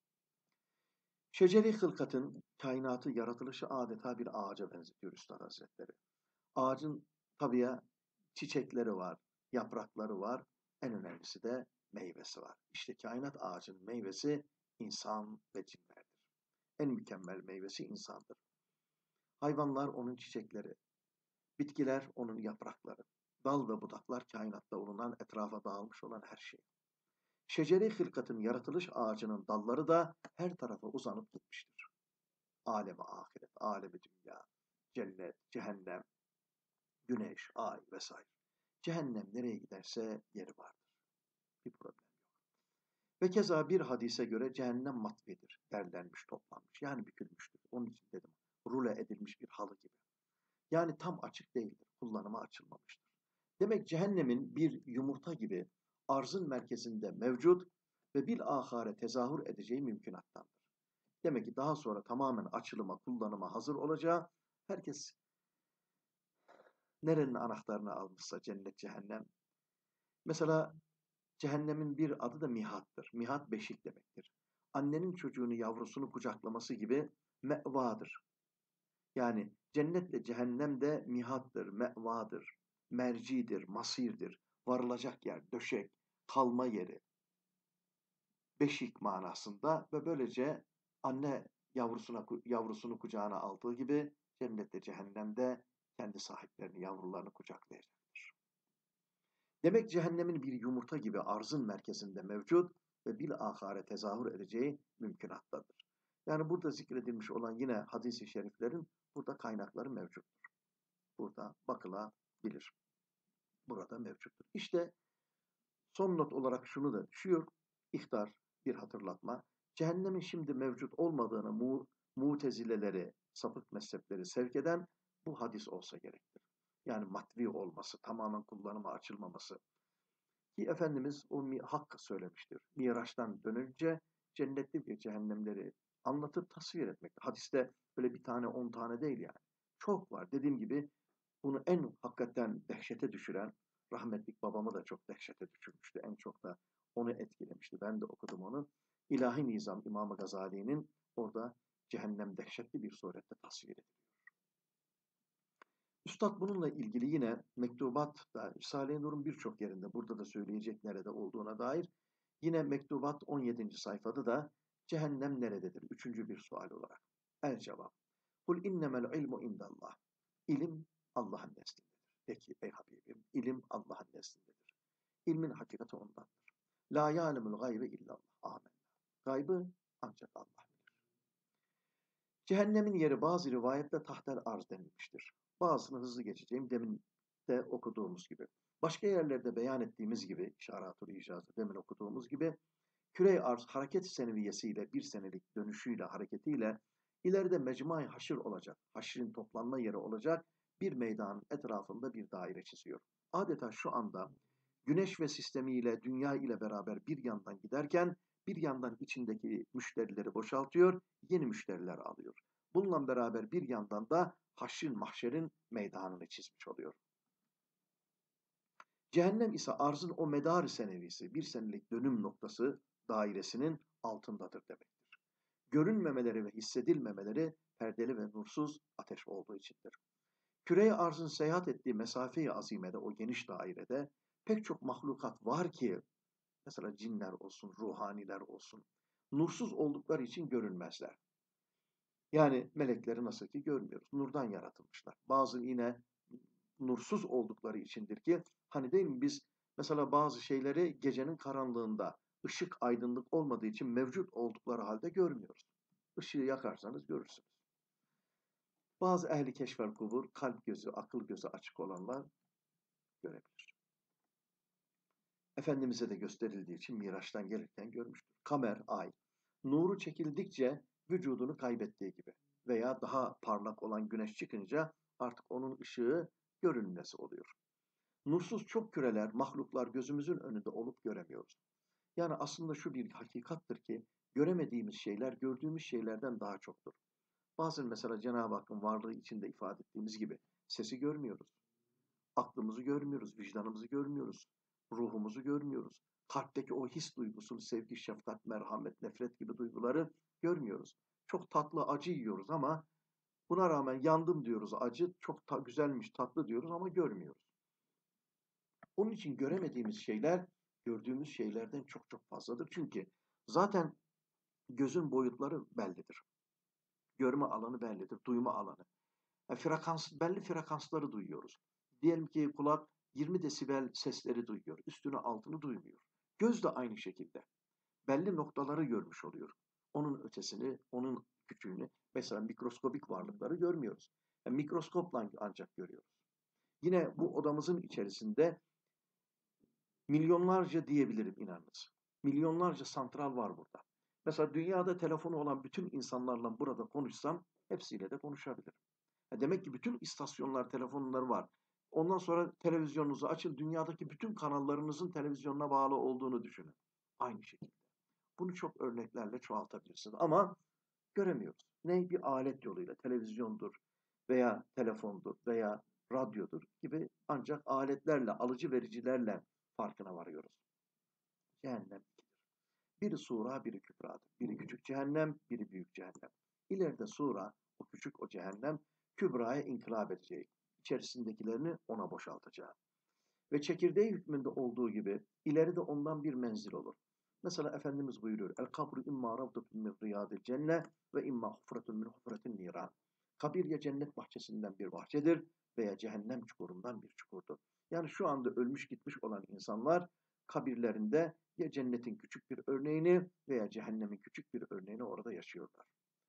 Şeceri hılkatın kainatı yaratılışı adeta bir ağaca benzetiyor Üstad Hazretleri. Ağacın tabii çiçekleri var, yaprakları var, en önemlisi de meyvesi var. İşte kainat ağacının meyvesi insan ve cinlerdir. En mükemmel meyvesi insandır. Hayvanlar onun çiçekleri, bitkiler onun yaprakları, dal ve budaklar kainatta bulunan, etrafa dağılmış olan her şey. Şeceri hılkatın yaratılış ağacının dalları da her tarafa uzanıp gitmiştir. Alemi ahiret, alemi dünya, cennet, cehennem, güneş, ay vesaire. Cehennem nereye giderse yeri vardır. Bir problem yok. Ve keza bir hadise göre cehennem matvidir, derlenmiş, toplanmış. Yani bükülmüştür. Onun için dedim, rule edilmiş bir halı gibi. Yani tam açık değildir, kullanıma açılmamıştır. Demek cehennemin bir yumurta gibi arzın merkezinde mevcut ve bilahare tezahür edeceği mümkünattandır. Demek ki daha sonra tamamen açılıma, kullanıma hazır olacağı, herkes nerenin anahtarını almışsa cennet, cehennem. Mesela cehennemin bir adı da mihattır. Mihat beşik demektir. Annenin çocuğunu, yavrusunu kucaklaması gibi mevadır. Yani cennetle cehennem de mihattır, mevadır, mercidir, masirdir. Varılacak yer, döşek, kalma yeri, beşik manasında ve böylece anne yavrusunu kucağına aldığı gibi cennette cehennemde kendi sahiplerini, yavrularını kucaklayacaktır. Demek cehennemin bir yumurta gibi arzın merkezinde mevcut ve bilahare tezahür edeceği mümkünattadır. Yani burada zikredilmiş olan yine hadis-i şeriflerin burada kaynakları mevcuttur. Burada bakılabilir. Burada mevcuttur. İşte son not olarak şunu da düşüyor. İhtar, bir hatırlatma. Cehennemin şimdi mevcut olmadığını mutezileleri, sapık mezhepleri sevk eden bu hadis olsa gerektir. Yani matvi olması, tamamen kullanıma açılmaması. Ki Efendimiz o hakkı söylemiştir. Miraç'tan dönünce cennetlik ve cehennemleri anlatıp tasvir etmekte. Hadiste böyle bir tane 10 tane değil yani. Çok var. Dediğim gibi bunu en hakikaten dehşete düşüren, rahmetlik babamı da çok dehşete düşürmüştü. En çok da onu etkilemişti. Ben de okudum onu. İlahi Nizam İmam-ı Gazali'nin orada cehennem dehşetli bir surette tasvir ediliyor. Üstad bununla ilgili yine mektubatta, Risale-i Nur'un birçok yerinde, burada da söyleyecek nerede olduğuna dair, yine mektubat 17. sayfada da cehennem nerededir? Üçüncü bir sual olarak. El cevap. Kul innemel ilmu indallah. İlim Allah'ın neslindedir. Peki ey Habibim, ilim Allah'ın neslindedir. İlmin hakikati ondandır. La ya'lemul gaybe illallah. Amin. Gaybı ancak Allah bilir. Cehennemin yeri bazı rivayette tahtel arz denilmiştir. Bazısını hızlı geçeceğim, demin de okuduğumuz gibi. Başka yerlerde beyan ettiğimiz gibi, İşarat-ül İcaz'da demin okuduğumuz gibi, küre-i arz hareket seneviyesiyle, bir senelik dönüşüyle, hareketiyle, ileride mecmai haşır olacak, haşrin toplanma yeri olacak bir meydanın etrafında bir daire çiziyor. Adeta şu anda güneş ve sistemiyle, dünya ile beraber bir yandan giderken, bir yandan içindeki müşterileri boşaltıyor, yeni müşteriler alıyor. Bununla beraber bir yandan da haşrin mahşerin meydanını çizmiş oluyor. Cehennem ise arzın o medar senevisi, bir senelik dönüm noktası dairesinin altındadır demektir. Görünmemeleri ve hissedilmemeleri perdeli ve nursuz ateş olduğu içindir. Küre-i arzın seyahat ettiği mesafe-i azimede, o geniş dairede pek çok mahlukat var ki, mesela cinler olsun, ruhaniler olsun, nursuz oldukları için görünmezler. Yani melekleri nasıl ki görmüyoruz. Nurdan yaratılmışlar. Bazı yine nursuz oldukları içindir ki, hani değil mi biz mesela bazı şeyleri gecenin karanlığında ışık aydınlık olmadığı için mevcut oldukları halde görmüyoruz. Işığı yakarsanız görürsünüz. Bazı ehli keşfer kubur, kalp gözü, akıl gözü açık olanlar görebilir. Efendimiz'e de gösterildiği için Miraç'tan gelirken görmüştür. Kamer, ay, nuru çekildikçe vücudunu kaybettiği gibi veya daha parlak olan güneş çıkınca artık onun ışığı görünmesi oluyor. Nursuz çok küreler, mahluklar gözümüzün önünde olup göremiyoruz. Yani aslında şu bir hakikattır ki göremediğimiz şeyler gördüğümüz şeylerden daha çoktur. Bazen mesela Cenab-ı Hakk'ın varlığı içinde ifade ettiğimiz gibi sesi görmüyoruz. Aklımızı görmüyoruz, vicdanımızı görmüyoruz, ruhumuzu görmüyoruz. Kalpteki o his duygusunu, sevgi, şefkat, merhamet, nefret gibi duyguları görmüyoruz. Çok tatlı acı yiyoruz ama buna rağmen yandım diyoruz, acı çok güzelmiş, tatlı diyoruz ama görmüyoruz. Onun için göremediğimiz şeyler gördüğümüz şeylerden çok çok fazladır. Çünkü zaten gözün boyutları bellidir. Görme alanı bellidir, duyma alanı. Belli frekansları duyuyoruz. Diyelim ki kulak 20 desibel sesleri duyuyor. Üstünü altını duymuyor. Göz de aynı şekilde. Belli noktaları görmüş oluyor. Onun ötesini, onun küçüğünü, mesela mikroskobik varlıkları görmüyoruz. Yani mikroskopla ancak görüyoruz. Yine bu odamızın içerisinde milyonlarca diyebilirim inanınız. Milyonlarca santral var burada. Mesela dünyada telefonu olan bütün insanlarla burada konuşsam hepsiyle de konuşabilirim. Demek ki bütün istasyonlar, telefonları var. Ondan sonra televizyonunuzu açın, dünyadaki bütün kanallarınızın televizyonuna bağlı olduğunu düşünün. Aynı şekilde. Bunu çok örneklerle çoğaltabilirsiniz. Ama göremiyoruz. Ne bir alet yoluyla, televizyondur veya telefondur veya radyodur gibi ancak aletlerle, alıcı vericilerle farkına varıyoruz. Cehennem ikidir. Biri sura, biri kübradır. Biri küçük cehennem, biri büyük cehennem. İleride sura, o küçük o cehennem, kübraya inkılap edeceği, içerisindekilerini ona boşaltacağı. Ve çekirdeği hükmünde olduğu gibi ileride ondan bir menzil olur. Mesela Efendimiz buyuruyor, El kabru imma ravdatun min riyadil cennet ve imma hufratun min hufratin niran. Kabir ya cennet bahçesinden bir bahçedir veya cehennem çukurundan bir çukurdur. Yani şu anda ölmüş gitmiş olan insanlar kabirlerinde ya cennetin küçük bir örneğini veya cehennemin küçük bir örneğini orada yaşıyorlar.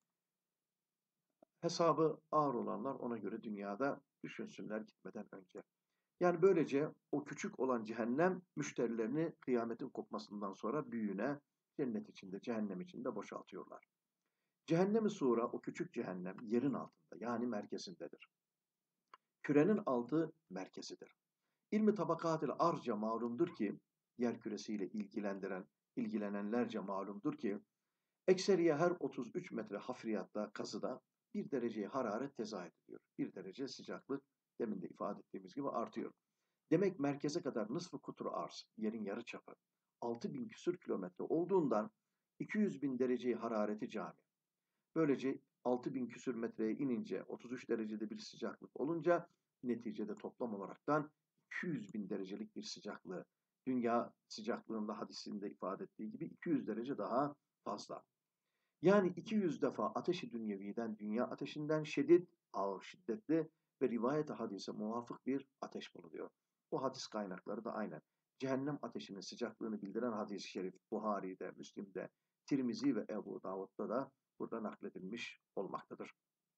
Hesabı ağır olanlar ona göre dünyada düşünsünler gitmeden önce. Yani böylece o küçük olan cehennem müşterilerini kıyametin kopmasından sonra büyüğüne, cennet içinde, cehennem içinde boşaltıyorlar. Cehennem-i sura, o küçük cehennem yerin altında yani merkezindedir. Kürenin altı merkezidir. İlmi tabakatil arca malumdur ki, yer küresiyle ilgilenenlerce malumdur ki, Ekseriye her 33 metre hafriyatta kazıda 1 dereceye hararet tezahür ediyor. 1 derece sıcaklık demin de ifade ettiğimiz gibi artıyor. Demek merkeze kadar nısfı kutur arz, yerin yarıçapı 6000 küsür kilometre olduğundan 200 bin dereceyi harareti cami. Böylece 6000 küsür metreye inince 33 derecede bir sıcaklık olunca neticede toplam olaraktan 200 bin derecelik bir sıcaklığı. Dünya sıcaklığında hadisinde ifade ettiği gibi 200 derece daha fazla. Yani 200 defa ateşi dünyeviden, dünya ateşinden şiddet, ağır, şiddetli ve rivayet-i hadise muvafık bir ateş bulunuyor. Bu hadis kaynakları da aynen. Cehennem ateşinin sıcaklığını bildiren hadis-i şerif Buhari'de, Müslim'de, Tirmizi ve Ebu Davud'da da burada nakledilmiş olmaktadır.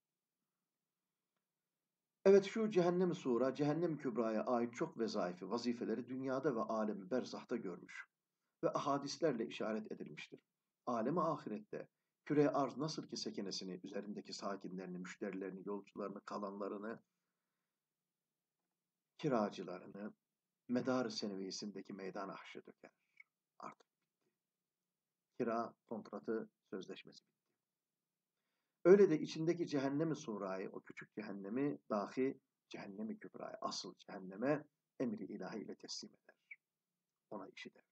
Evet, şu Cehennem-i Suğra, Cehennem-i Kübra'ya ait çok vezaifi, vazifeleri dünyada ve alemi berzahta görmüş ve ahadislerle işaret edilmiştir. Alemi ahirette küre arz nasıl ki sekenesini, üzerindeki sakinlerini, müşterilerini, yolcularını, kalanlarını, kiracılarını, medar-ı senevisindeki meydan ahşı döker. Artık kira kontratı sözleşmesi bitti. Öyle de içindeki cehennem-i surayı, o küçük cehennemi dahi cehennem-i kübrayı, asıl cehenneme emri ilahi ile teslim eder. Ona işi devreder.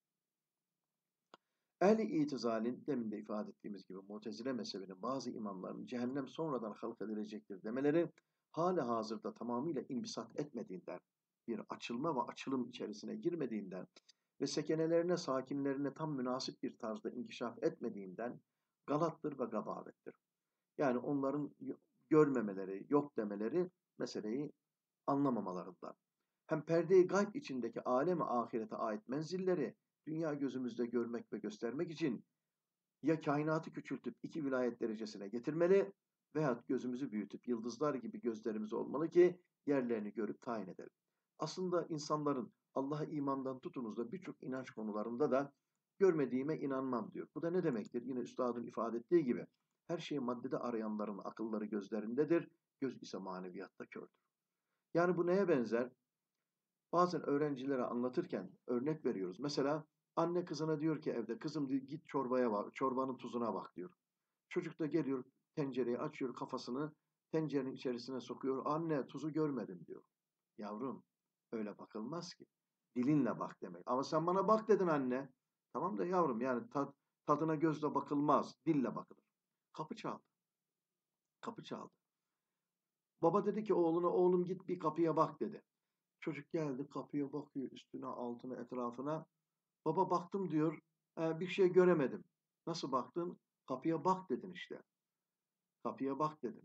Ehli itizalin, demin de ifade ettiğimiz gibi Mu'tezile mezhebinin bazı imamlarının cehennem sonradan halk edilecektir demeleri, hali hazırda tamamıyla inbisat etmediğinden, bir açılma ve açılım içerisine girmediğinden ve sekenelerine, sakinlerine tam münasip bir tarzda inkişaf etmediğinden galattır ve gabavettir. Yani onların görmemeleri, yok demeleri meseleyi anlamamalarından. Hem perde-i gayb içindeki alem-i ahirete ait menzilleri dünya gözümüzde görmek ve göstermek için ya kainatı küçültüp 2 vilayet derecesine getirmeli veyahut gözümüzü büyütüp yıldızlar gibi gözlerimiz olmalı ki yerlerini görüp tayin edelim. Aslında insanların Allah'a imandan tutunuz da birçok inanç konularında da görmediğime inanmam diyor. Bu da ne demektir? Yine üstadın ifade ettiği gibi her şeyi maddede arayanların akılları gözlerindedir, göz ise maneviyatta kördür. Yani bu neye benzer? Bazen öğrencilere anlatırken örnek veriyoruz. Mesela anne kızına diyor ki evde, kızım diyor, git çorbaya bak, çorbanın tuzuna bak diyor. Çocuk da geliyor, tencereyi açıyor, kafasını tencerenin içerisine sokuyor. Anne tuzu görmedim diyor. Yavrum öyle bakılmaz ki. Dilinle bak demek. Ama sen bana bak dedin anne. Tamam da yavrum, yani tadına gözle bakılmaz, dille bakılır. Kapı çaldı. Kapı çaldı. Baba dedi ki oğluna, oğlum git bir kapıya bak dedi. Çocuk geldi, kapıya bakıyor, üstüne, altına, etrafına. Baba baktım diyor, bir şey göremedim. Nasıl baktın? Kapıya bak dedin işte. Kapıya bak dedin.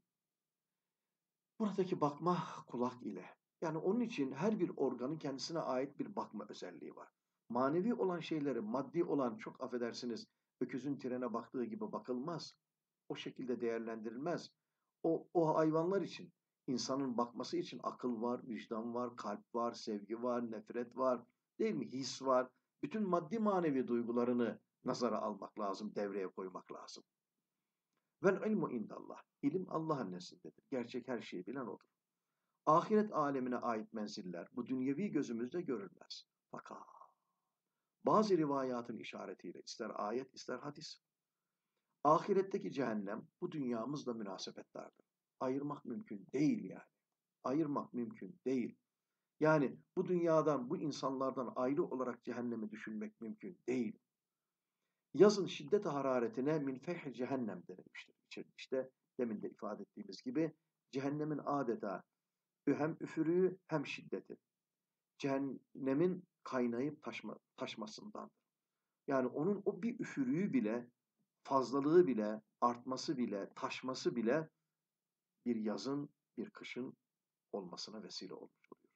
Buradaki bakma kulak ile. Yani onun için her bir organın kendisine ait bir bakma özelliği var. Manevi olan şeyleri, maddi olan, çok affedersiniz, öküzün trene baktığı gibi bakılmaz. O şekilde değerlendirilmez. O hayvanlar için, insanın bakması için akıl var, vicdan var, kalp var, sevgi var, nefret var, değil mi? His var. Bütün maddi manevi duygularını nazara almak lazım, devreye koymak lazım. Vel ilmu indallah. İlim Allah'ın nezdindedir. Gerçek her şeyi bilen odur. Ahiret alemine ait menziller bu dünyevi gözümüzde görülmez. Fakat bazı rivayatın işaretiyle, ister ayet ister hadis, ahiretteki cehennem bu dünyamızla münasebettardır. Ayırmak mümkün değil yani. Ayırmak mümkün değil. Yani bu dünyadan, bu insanlardan ayrı olarak cehennemi düşünmek mümkün değil. Yazın şiddet hararetine min feyh cehennem denilmiştir. İşte demin de ifade ettiğimiz gibi cehennemin adeta hem üfürüğü hem şiddeti. Cehennemin kaynayıp taşmasındandır. Yani onun o bir üfürüğü bile, fazlalığı bile, artması bile, taşması bile bir yazın, bir kışın olmasına vesile olmuş oluyor.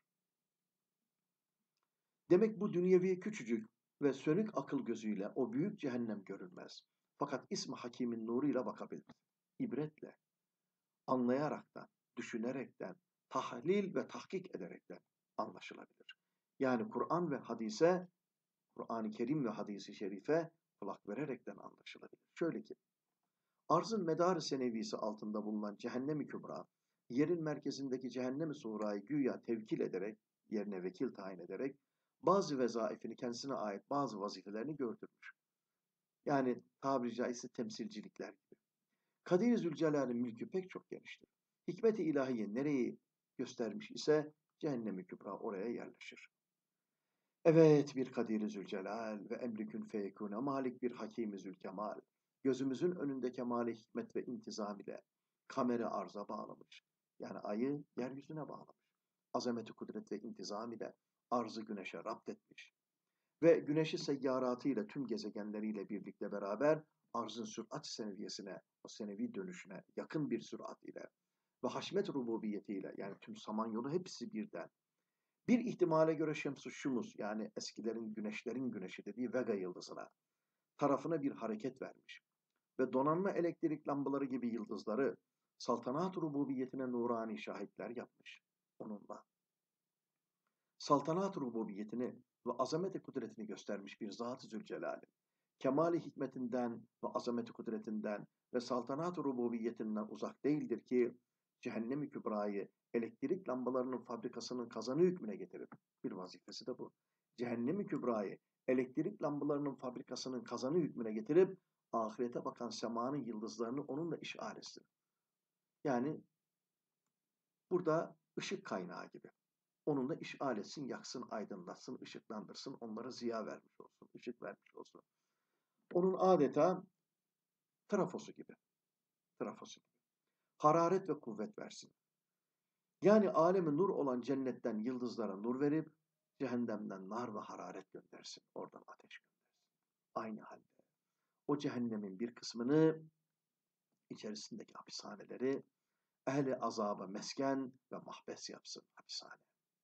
Demek bu dünyevi küçücük ve sönük akıl gözüyle o büyük cehennem görülmez. Fakat İsm-i Hakim'in nuruyla bakabilir. İbretle, anlayaraktan, düşünerekten, tahlil ve tahkik ederekten anlaşılabilir. Yani Kur'an ve hadise, Kur'an-ı Kerim ve hadisi şerife kulak vererekten anlaşılabilir. Şöyle ki, arzın medarı senevisi altında bulunan cehennem-i kübra, yerin merkezindeki cehennem-i suğrayı güya tevkil ederek, yerine vekil tayin ederek, bazı vezaifini kendisine ait bazı vazifelerini gördürmüş. Yani tabiri caizse temsilcilikler gibi. Kadir-i Zülcelal'in mülkü pek çok geniştir. Hikmet-i ilahiye nereyi göstermiş ise cehennem-i kübra oraya yerleşir. Evet, bir Kadir-i Zülcelal ve emrikün feyekûne malik bir Hakim-i Zülkemal. Gözümüzün önünde kemali hikmet ve intizam ile kameri arza bağlamış. Yani ayı yeryüzüne bağlamış. Azameti kudret ve intizam ile arzı güneşe rapt etmiş. Ve güneşi seyyaratıyla tüm gezegenleriyle birlikte beraber arzın sürat seneviyesine, o senevi dönüşüne yakın bir sürat ile ve haşmet rububiyetiyle yani tüm samanyolu hepsi birden. Bir ihtimale göre Şems-i Şumus yani eskilerin güneşlerin güneşi dediği Vega yıldızına tarafına bir hareket vermiş ve donanma elektrik lambaları gibi yıldızları saltanat rububiyetine nurani şahitler yapmış onunla. Saltanat rububiyetini ve azameti kudretini göstermiş bir Zat-ı Zülcelal'i. Kemali hikmetinden ve azameti kudretinden ve saltanat rububiyetinden uzak değildir ki cehennem-i kübrayı elektrik lambalarının fabrikasının kazanı hükmüne getirip bir vazifesi de bu. Cehennem-i kübrayı elektrik lambalarının fabrikasının kazanı hükmüne getirip ahirete bakan semanın yıldızlarını onunla işaret etsin. Yani burada ışık kaynağı gibi. Onunla işgal etsin, yaksın, aydınlatsın, ışıklandırsın, onlara ziya vermiş olsun, ışık vermiş olsun. Onun adeta trafosu gibi, trafosu gibi. Hararet ve kuvvet versin. Yani alemi nur olan cennetten yıldızlara nur verip, cehennemden nar ve hararet göndersin, oradan ateş göndersin. Aynı halde o cehennemin bir kısmını içerisindeki hapishaneleri ehli azaba mesken ve mahbes yapsın hapishane.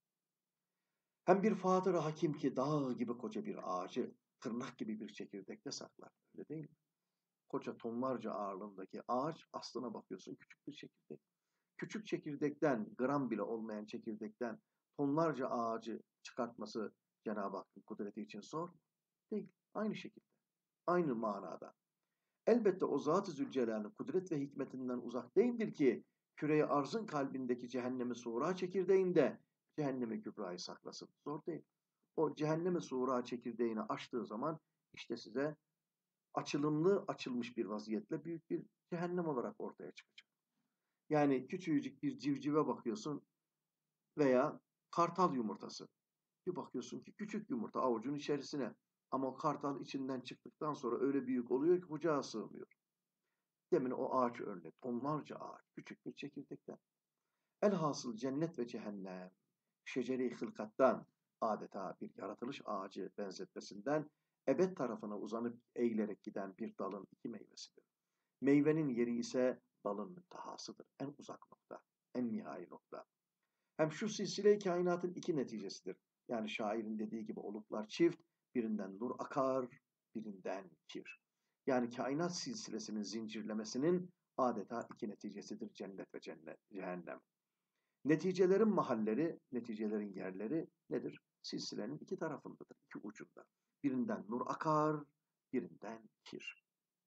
Hem bir Fatır-ı Hakim ki dağ gibi koca bir ağacı tırnak gibi bir çekirdekte saklar. Öyle değil mi? Koca tonlarca ağırlığındaki ağaç aslına bakıyorsun küçük bir çekirdek. Küçük çekirdekten, gram bile olmayan çekirdekten tonlarca ağacı çıkartması Cenab-ı Hakk'ın kudreti için zor mu? Değil. Aynı şekilde. Aynı manada. Elbette o Zat-ı Zülcelal'in kudret ve hikmetinden uzak değildir ki küre-i arzın kalbindeki cehennemi suğra çekirdeğinde cehennemi kübrayı saklasın. Zor değil. O cehennemi suğra çekirdeğini açtığı zaman işte size açılımlı açılmış bir vaziyetle büyük bir cehennem olarak ortaya çıkacak. Yani küçücük bir civcive bakıyorsun veya kartal yumurtası. Bir bakıyorsun ki küçük yumurta avucun içerisine ama o kartal içinden çıktıktan sonra öyle büyük oluyor ki kucağa sığmıyor. Demin o ağaç örneği, tonlarca ağaç, küçük bir çekirdekten. Elhasıl cennet ve cehennem, şecere-i hılkattan, adeta bir yaratılış ağacı benzetmesinden, ebed tarafına uzanıp eğilerek giden bir dalın iki meyvesidir. Meyvenin yeri ise dalın müntehasıdır, en uzak nokta, en nihai nokta. Hem şu silsile-i kainatın iki neticesidir. Yani şairin dediği gibi oluklar çift, birinden nur akar, birinden kir. Yani kainat silsilesinin zincirlemesinin adeta iki neticesidir cennet ve cehennem. Neticelerin mahalleri, neticelerin yerleri nedir? Silsilenin iki tarafındadır, iki ucunda. Birinden nur akar, birinden kir.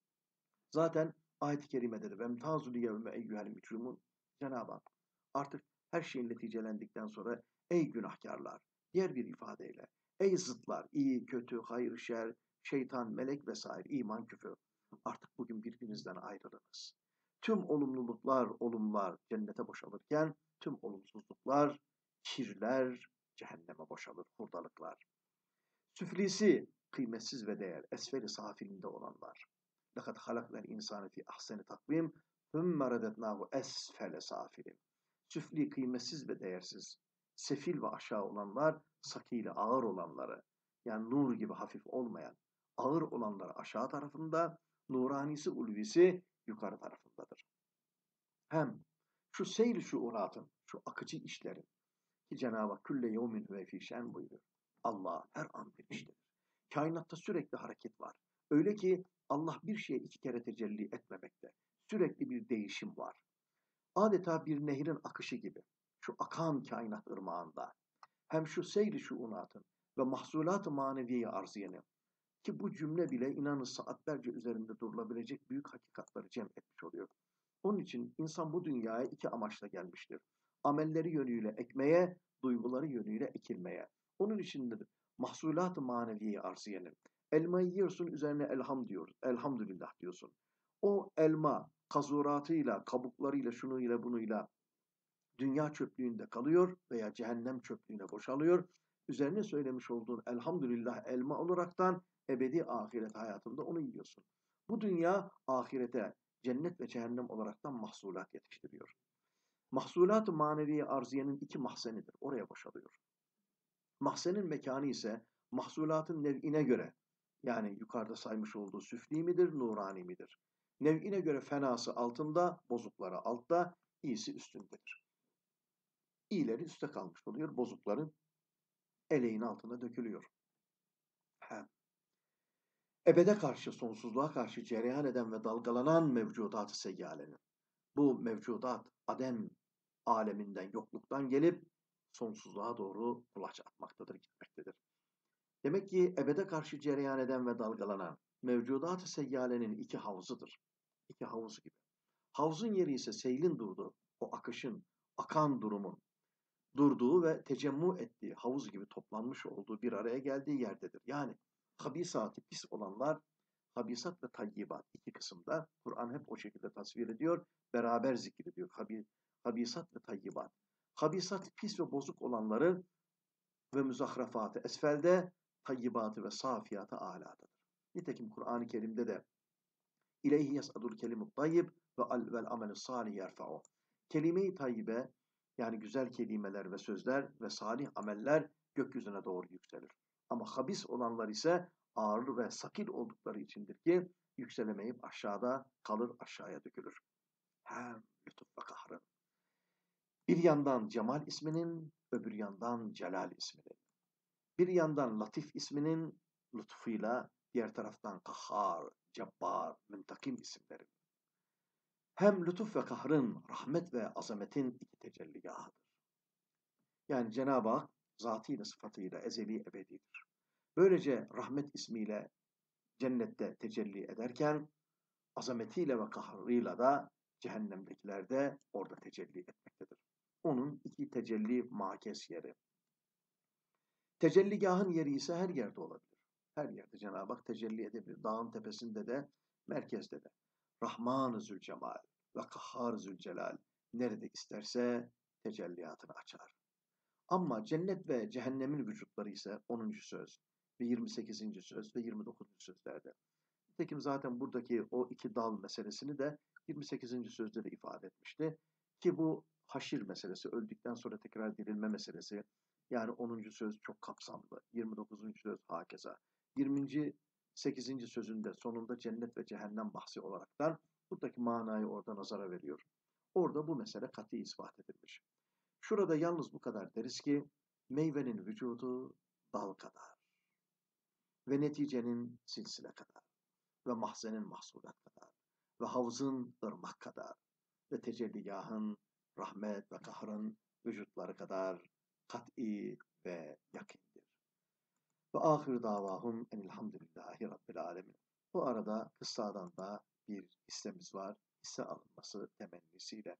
Zaten ayet-i kerimede de "Vemtazul yevme eyyuhel mücrimun" Cenab-ı Hak artık her şeyin neticelendikten sonra ey günahkarlar, diğer bir ifadeyle ey zıtlar, iyi, kötü, hayır, şer, şeytan, melek vesaire, iman, küfür. Artık bugün birbirinizden ayrılınız. Tüm olumluluklar, olumlar cennete boşalırken tüm olumsuzluklar, kirler cehenneme boşalır, hurdalıklar. Süflisi, kıymetsiz ve değer, esferi safilinde olanlar. لَقَدْ خَلَقْنَا الْاِنْسَانِ فِي اَحْسَنِ تَقْوِيمٍ ثُمَّ رَدَدْنَاهُ اَسْفَلَ سَافِلٍ. Süfli, kıymetsiz ve değersiz, sefil ve aşağı olanlar, sakili, ağır olanları, yani nur gibi hafif olmayan, ağır olanları aşağı tarafında, nuranisi, ulvisi yukarı tarafındadır. Hem şu seyr-i şuuratın, şu akıcı işlerin, ki Cenab-ı Hak külle yevmin ve fî şen buyuruyor. Allah her an bir iştedir. Kainatta sürekli hareket var. Öyle ki Allah bir şeye iki kere tecelli etmemekte. Sürekli bir değişim var. Adeta bir nehrin akışı gibi. Şu akan kainat ırmağında. Hem şu seyri şuunatın ve mahsulat-ı maneviye arziyenin ki bu cümle bile inanın saatlerce üzerinde durulabilecek büyük hakikatları cem etmiş oluyor. Onun için insan bu dünyaya iki amaçla gelmiştir. Amelleri yönüyle ekmeye, duyguları yönüyle ekilmeye. Onun içindedir. Mahsulat-ı maneviye arziyenin Elmayı yiyorsun, üzerine elhamdülillah diyorsun. O elma kazuratıyla, kabuklarıyla, şunuyla, bunuyla dünya çöplüğünde kalıyor veya cehennem çöplüğüne boşalıyor. Üzerine söylemiş olduğun elhamdülillah elma olaraktan ebedi ahiret hayatında onu yiyorsun. Bu dünya ahirete cennet ve cehennem olaraktan mahsulat yetiştiriyor. Mahsulat-ı maneviye arziyenin iki mahzenidir. Oraya boşalıyor. Mahzenin mekanı ise mahsulatın nev'ine göre, yani yukarıda saymış olduğu süfli midir, nurani midir? Nev'ine göre fenası altında, bozukları altta, iyisi üstündedir. İyileri üstte kalmış oluyor, bozukları eleğin altına dökülüyor. He. Ebede karşı, sonsuzluğa karşı cereyan eden ve dalgalanan mevcudat-ı seyyalenin. Bu mevcudat, adem aleminden, yokluktan gelip sonsuzluğa doğru kulaç atmaktadır, gitmektedir. Demek ki ebede karşı cereyan eden ve dalgalanan mevcudat-ı seyyalenin iki havzıdır. İki havuz gibi. Havzun yeri ise seylin durduğu, o akışın, akan durumun durduğu ve tecemmu ettiği, havuz gibi toplanmış olduğu, bir araya geldiği yerdedir. Yani habisat-ı pis olanlar, habisat ve tayyibat iki kısımda. Kur'an hep o şekilde tasvir ediyor, beraber zikrediyor. Habisat ve tayyibat. Habisat pis ve bozuk olanları ve müzahrafatı esfelde, tayyibatı ve safiyatı âlâdadır. Nitekim Kur'an-ı Kerim'de de İleyhi yes'adul kelimut tayyib vel amelü salih yerfa'u. Kelime-i tayyibe, yani güzel kelimeler ve sözler ve salih ameller gökyüzüne doğru yükselir. Ama habis olanlar ise ağır ve sakil oldukları içindir ki yükselemeyip aşağıda kalır, aşağıya dökülür. Hem lütuf ve kahrın. Bir yandan Cemal isminin, öbür yandan Celal isminin. Bir yandan Latif isminin lütfuyla, diğer taraftan Kahhar, Cebbar, Müntakim isimleri. Hem lütuf ve kahrın, rahmet ve azametin iki tecelligahıdır. Yani Cenab-ı Hak zatıyla sıfatıyla ezeli ebedidir. Böylece rahmet ismiyle cennette tecelli ederken azametiyle ve kahrıyla da cehennemdekilerde orada tecelli etmektedir. Onun iki tecelli makes yeri. Tecelligahın yeri ise her yerde olabilir. Her yerde Cenab-ı Hak tecelli edebilir. Dağın tepesinde de, merkezde de. Rahman-ı Zülcemal ve Kahhar-ı Zülcelal nerede isterse tecelliyatını açar. Ama cennet ve cehennemin vücutları ise 10. söz ve 28. söz ve 29. sözlerde. Nitekim zaten buradaki o iki dal meselesini de 28. sözde de ifade etmişti. Ki bu haşir meselesi, öldükten sonra tekrar dirilme meselesi, yani 10. söz çok kapsamlı, 29. söz hakeza. 28. sözünde sonunda cennet ve cehennem bahsi olaraktan buradaki manayı orada nazara veriyor. Orada bu mesele kat'i ispat edilmiş. Şurada yalnız bu kadar deriz ki, meyvenin vücudu dal kadar ve neticenin silsile kadar ve mahzenin mahsulat kadar ve havzın ırmak kadar ve tecelligahın rahmet ve kahrın vücutları kadar kat'i ve yakindir. Ve ahir davahum enilhamdülillahi rabbil alemin. Bu arada kıssadan da bir hissemiz var. Hisse alınması temennisiyle.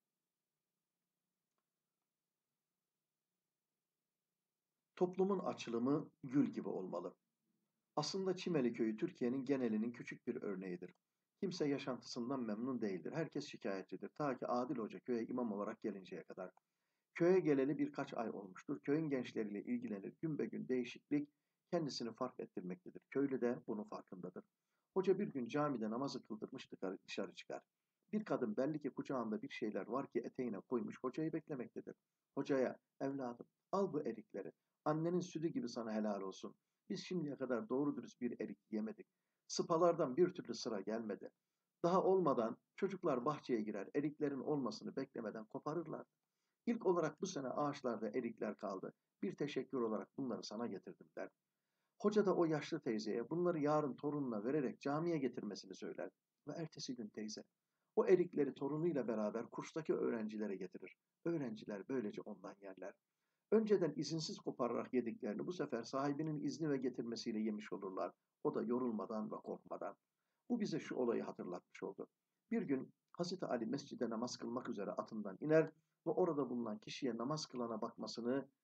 Toplumun açılımı gül gibi olmalı. Aslında Çimeli Köyü Türkiye'nin genelinin küçük bir örneğidir. Kimse yaşantısından memnun değildir. Herkes şikayetçidir. Ta ki Adil Hoca köye imam olarak gelinceye kadar. Köye geleli birkaç ay olmuştur. Köyün gençleriyle ilgilenir. Gün be gün değişiklik kendisini fark ettirmektedir. Köylü de bunun farkındadır. Hoca bir gün camide namazı kıldırmış dışarı çıkar. Bir kadın belli ki kucağında bir şeyler var ki eteğine koymuş hocayı beklemektedir. Hocaya, evladım al bu erikleri. Annenin sütü gibi sana helal olsun. Biz şimdiye kadar doğru dürüst bir erik yemedik. Sıpalardan bir türlü sıra gelmedi. Daha olmadan çocuklar bahçeye girer, eriklerin olmasını beklemeden koparırlar. İlk olarak bu sene ağaçlarda erikler kaldı. Bir teşekkür olarak bunları sana getirdim der. Hoca da o yaşlı teyzeye bunları yarın torununa vererek camiye getirmesini söyler. Ve ertesi gün teyze o erikleri torunuyla beraber kurstaki öğrencilere getirir. Öğrenciler böylece ondan yerler. Önceden izinsiz kopararak yediklerini bu sefer sahibinin izni ve getirmesiyle yemiş olurlar. O da yorulmadan ve korkmadan. Bu bize şu olayı hatırlatmış oldu. Bir gün Hazreti Ali mescide namaz kılmak üzere atından iner ve orada bulunan kişiye namaz kılana bakmasını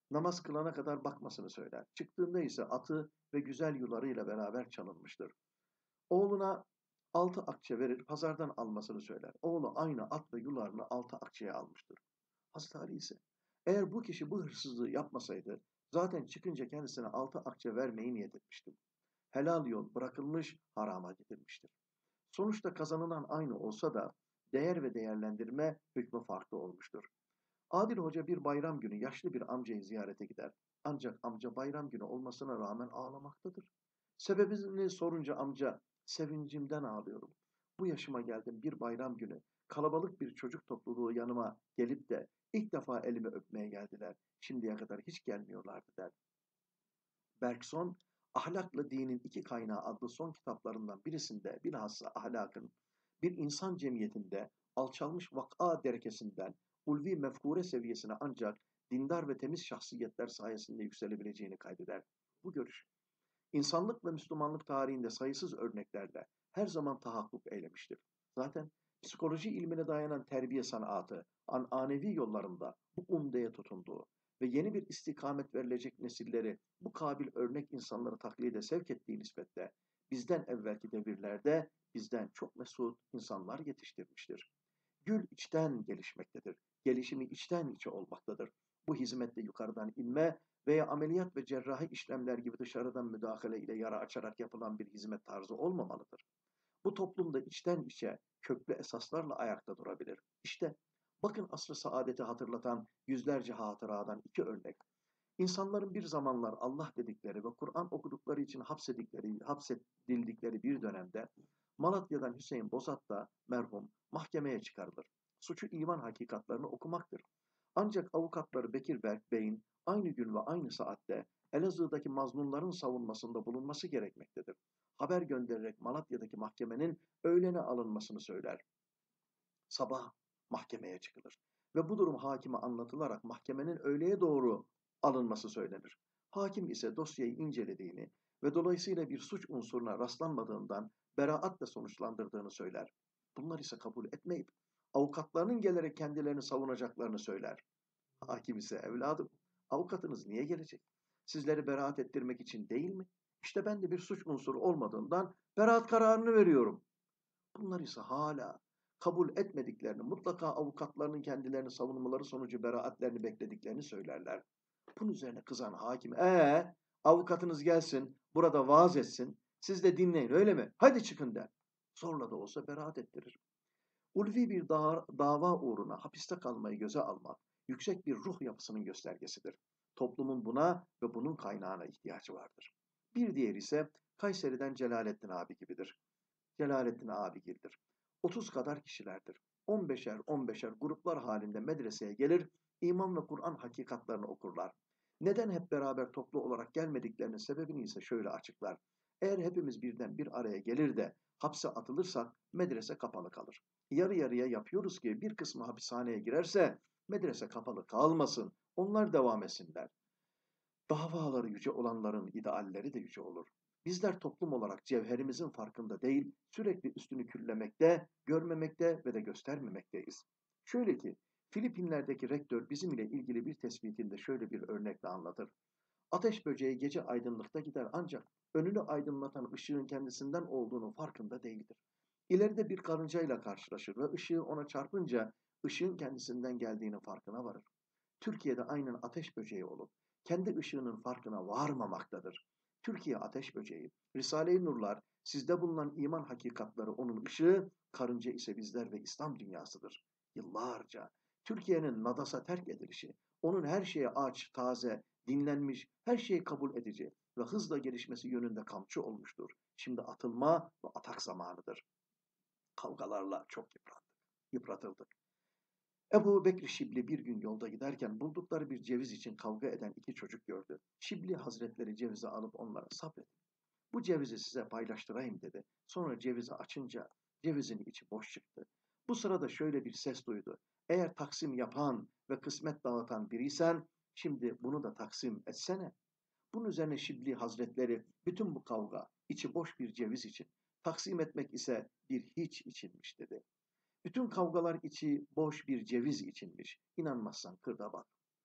Namaz kılana kadar bakmasını söyler. Çıktığında ise atı ve güzel yularıyla beraber çalınmıştır. Oğluna 6 akçe verir, pazardan almasını söyler. Oğlu aynı at ve yularını 6 akçeye almıştır. Hazreti Ali ise eğer bu kişi bu hırsızlığı yapmasaydı zaten çıkınca kendisine 6 akçe vermeyi niyet etmiştim. Helal yol bırakılmış, harama gidilmiştir. Sonuçta kazanılan aynı olsa da değer ve değerlendirme hükmü farklı olmuştur. Adil Hoca bir bayram günü yaşlı bir amcayı ziyarete gider. Ancak amca bayram günü olmasına rağmen ağlamaktadır. Sebebini sorunca amca, sevincimden ağlıyorum. Bu yaşıma geldim bir bayram günü. Kalabalık bir çocuk topluluğu yanıma gelip de ilk defa elimi öpmeye geldiler. Şimdiye kadar hiç gelmiyorlardı der. Bergson, Ahlakla Dinin İki Kaynağı adlı son kitaplarından birisinde bilhassa ahlakın bir insan cemiyetinde alçalmış vak'a derekesinden ulvi mefkure seviyesine ancak dindar ve temiz şahsiyetler sayesinde yükselebileceğini kaydeder. Bu görüş, insanlık ve Müslümanlık tarihinde sayısız örneklerle her zaman tahakkuk eylemiştir. Zaten psikoloji ilmine dayanan terbiye sanatı, ananevi yollarında bu umdeye tutunduğu ve yeni bir istikamet verilecek nesilleri bu kabil örnek insanları taklide sevk ettiği nispetle bizden evvelki devirlerde bizden çok mesut insanlar yetiştirmiştir. Gül içten gelişmektedir. Gelişimi içten içe olmaktadır. Bu hizmette yukarıdan inme veya ameliyat ve cerrahi işlemler gibi dışarıdan müdahale ile yara açarak yapılan bir hizmet tarzı olmamalıdır. Bu toplumda içten içe köklü esaslarla ayakta durabilir. İşte bakın asr-ı saadeti hatırlatan yüzlerce hatıradan iki örnek. İnsanların bir zamanlar Allah dedikleri ve Kur'an okudukları için hapsedildikleri bir dönemde Malatya'dan Hüseyin Bozat da merhum mahkemeye çıkarılır. Suçu iman hakikatlarını okumaktır. Ancak avukatları Bekir Berk Bey'in aynı gün ve aynı saatte Elazığ'daki mazlumların savunmasında bulunması gerekmektedir. Haber göndererek Malatya'daki mahkemenin öğlene alınmasını söyler. Sabah mahkemeye çıkılır ve bu durum hakime anlatılarak mahkemenin öğleye doğru alınması söylenir. Hakim ise dosyayı incelediğini ve dolayısıyla bir suç unsuruna rastlanmadığından beraatle sonuçlandırdığını söyler. Bunlar ise kabul etmeyip avukatlarının gelerek kendilerini savunacaklarını söyler. Hakim ise evladım, avukatınız niye gelecek? Sizleri beraat ettirmek için değil mi? İşte ben de bir suç unsuru olmadığından beraat kararını veriyorum. Bunlar ise hala kabul etmediklerini, mutlaka avukatlarının kendilerini savunmaları sonucu beraatlerini beklediklerini söylerler. Bunun üzerine kızan hakim, avukatınız gelsin, burada vaaz etsin, siz de dinleyin öyle mi? Hadi çıkın der. Zorla da olsa beraat ettirir. Ulvi bir dava uğruna hapiste kalmayı göze almak, yüksek bir ruh yapısının göstergesidir. Toplumun buna ve bunun kaynağına ihtiyacı vardır. Bir diğeri ise Kayseri'den Celalettin abi gibidir. Celalettin abigildir. 30 kadar kişilerdir. 15'er gruplar halinde medreseye gelir, iman ve Kur'an hakikatlerini okurlar. Neden hep beraber toplu olarak gelmediklerinin sebebini ise şöyle açıklar. Eğer hepimiz birden bir araya gelir de hapse atılırsak medrese kapalı kalır. Yarı yarıya yapıyoruz ki bir kısmı hapishaneye girerse medrese kapalı kalmasın, onlar devam etsinler. Davaları yüce olanların idealleri de yüce olur. Bizler toplum olarak cevherimizin farkında değil, sürekli üstünü küllemekte, görmemekte ve de göstermemekteyiz. Şöyle ki, Filipinler'deki rektör bizimle ilgili bir tespitinde şöyle bir örnekle anlatır. Ateş böceği gece aydınlıkta gider ancak önünü aydınlatan ışığın kendisinden olduğunun farkında değildir. İleride bir karıncayla karşılaşır ve ışığı ona çarpınca ışığın kendisinden geldiğinin farkına varır. Türkiye'de aynen ateş böceği olup kendi ışığının farkına varmamaktadır. Türkiye ateş böceği, Risale-i Nurlar, sizde bulunan iman hakikatları onun ışığı, karınca ise bizler ve İslam dünyasıdır. Yıllarca Türkiye'nin nadasa terk edilişi, onun her şeye aç, taze, dinlenmiş, her şeyi kabul edici ve hızla gelişmesi yönünde kamçı olmuştur. Şimdi atılma ve atak zamanıdır. Kavgalarla çok yıpratıldık. Ebu Bekir Şibli bir gün yolda giderken buldukları bir ceviz için kavga eden iki çocuk gördü. Şibli Hazretleri cevizi alıp onlara sabredin. Bu cevizi size paylaştırayım dedi. Sonra cevizi açınca cevizin içi boş çıktı. Bu sırada şöyle bir ses duydu. Eğer taksim yapan ve kısmet dağıtan biriysen şimdi bunu da taksim etsene. Bunun üzerine Şibli Hazretleri bütün bu kavga içi boş bir ceviz için, taksim etmek ise bir hiç içinmiş dedi. Bütün kavgalar içi boş bir ceviz içinmiş. İnanmazsan kır da bak.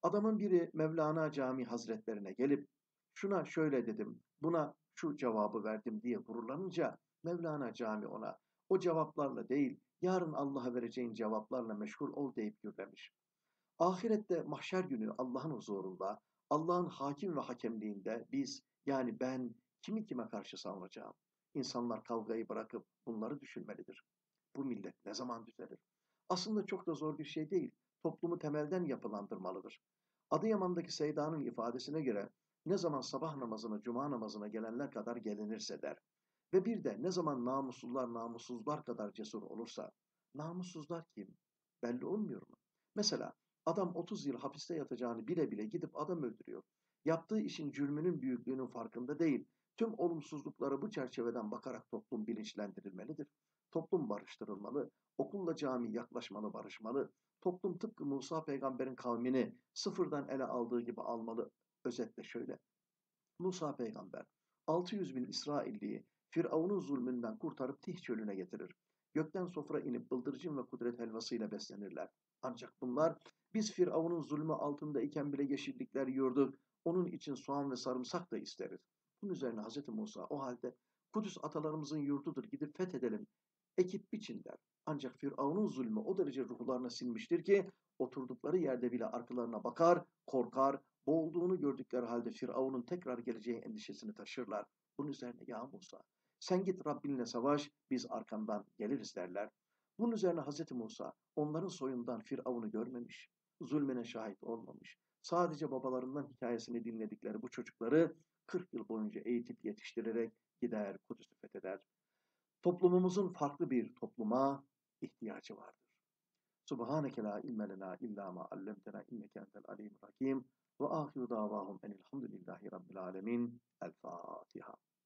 Adamın biri Mevlana Camii Hazretlerine gelip şuna şöyle dedim, buna şu cevabı verdim diye gururlanınca Mevlana Camii ona o cevaplarla değil, yarın Allah'a vereceğin cevaplarla meşgul ol deyip gürlemiş. Ahirette mahşer günü Allah'ın huzurunda, Allah'ın hakim ve hakemliğinde biz yani ben kimi kime karşı savunacağım? İnsanlar kavgayı bırakıp bunları düşünmelidir. Bu millet ne zaman düzelir? Aslında çok da zor bir şey değil. Toplumu temelden yapılandırmalıdır. Adıyaman'daki Seyda'nın ifadesine göre ne zaman sabah namazına, cuma namazına gelenler kadar gelinirse der. Ve bir de ne zaman namussuzlar namussuzlar kadar cesur olursa, namussuzlar kim? Belli olmuyor mu? Mesela adam 30 yıl hapiste yatacağını bile bile gidip adam öldürüyor. Yaptığı işin cürmünün büyüklüğünün farkında değil. Tüm olumsuzluklara bu çerçeveden bakarak toplum bilinçlendirilmelidir. Toplum barıştırılmalı, okulla cami yaklaşmalı, barışmalı. Toplum tıpkı Musa peygamberin kavmini sıfırdan ele aldığı gibi almalı. Özetle şöyle. Musa peygamber 600 bin İsrailliyi Firavun'un zulmünden kurtarıp Tih çölüne getirir. Gökten sofra inip bıldırcın ve kudret helvasıyla beslenirler. Ancak bunlar biz Firavun'un zulmü altında iken bile yeşillikler yiyorduk. Onun için soğan ve sarımsak da isteriz. Bunun üzerine Hz. Musa o halde Kudüs atalarımızın yurdudur gidip fethedelim. Ekip biçin der. Ancak Firavun'un zulmü o derece ruhlarına sinmiştir ki oturdukları yerde bile arkalarına bakar, korkar, boğulduğunu gördükleri halde Firavun'un tekrar geleceği endişesini taşırlar. Bunun üzerine ya Musa sen git Rabbinle savaş biz arkandan geliriz derler. Bunun üzerine Hz. Musa onların soyundan Firavun'u görmemiş, zulmüne şahit olmamış. Sadece babalarından hikayesini dinledikleri bu çocukları 40 yıl boyunca eğitip yetiştirerek gider Kudüs'ü fetheder. Toplumumuzun farklı bir topluma ihtiyacı vardır. Subhaneke la ilme lena illa ma allamtena inneke entel alimul hakim ve ahiru davahum enilhamdülillahi rabbil alemin. El Fatiha.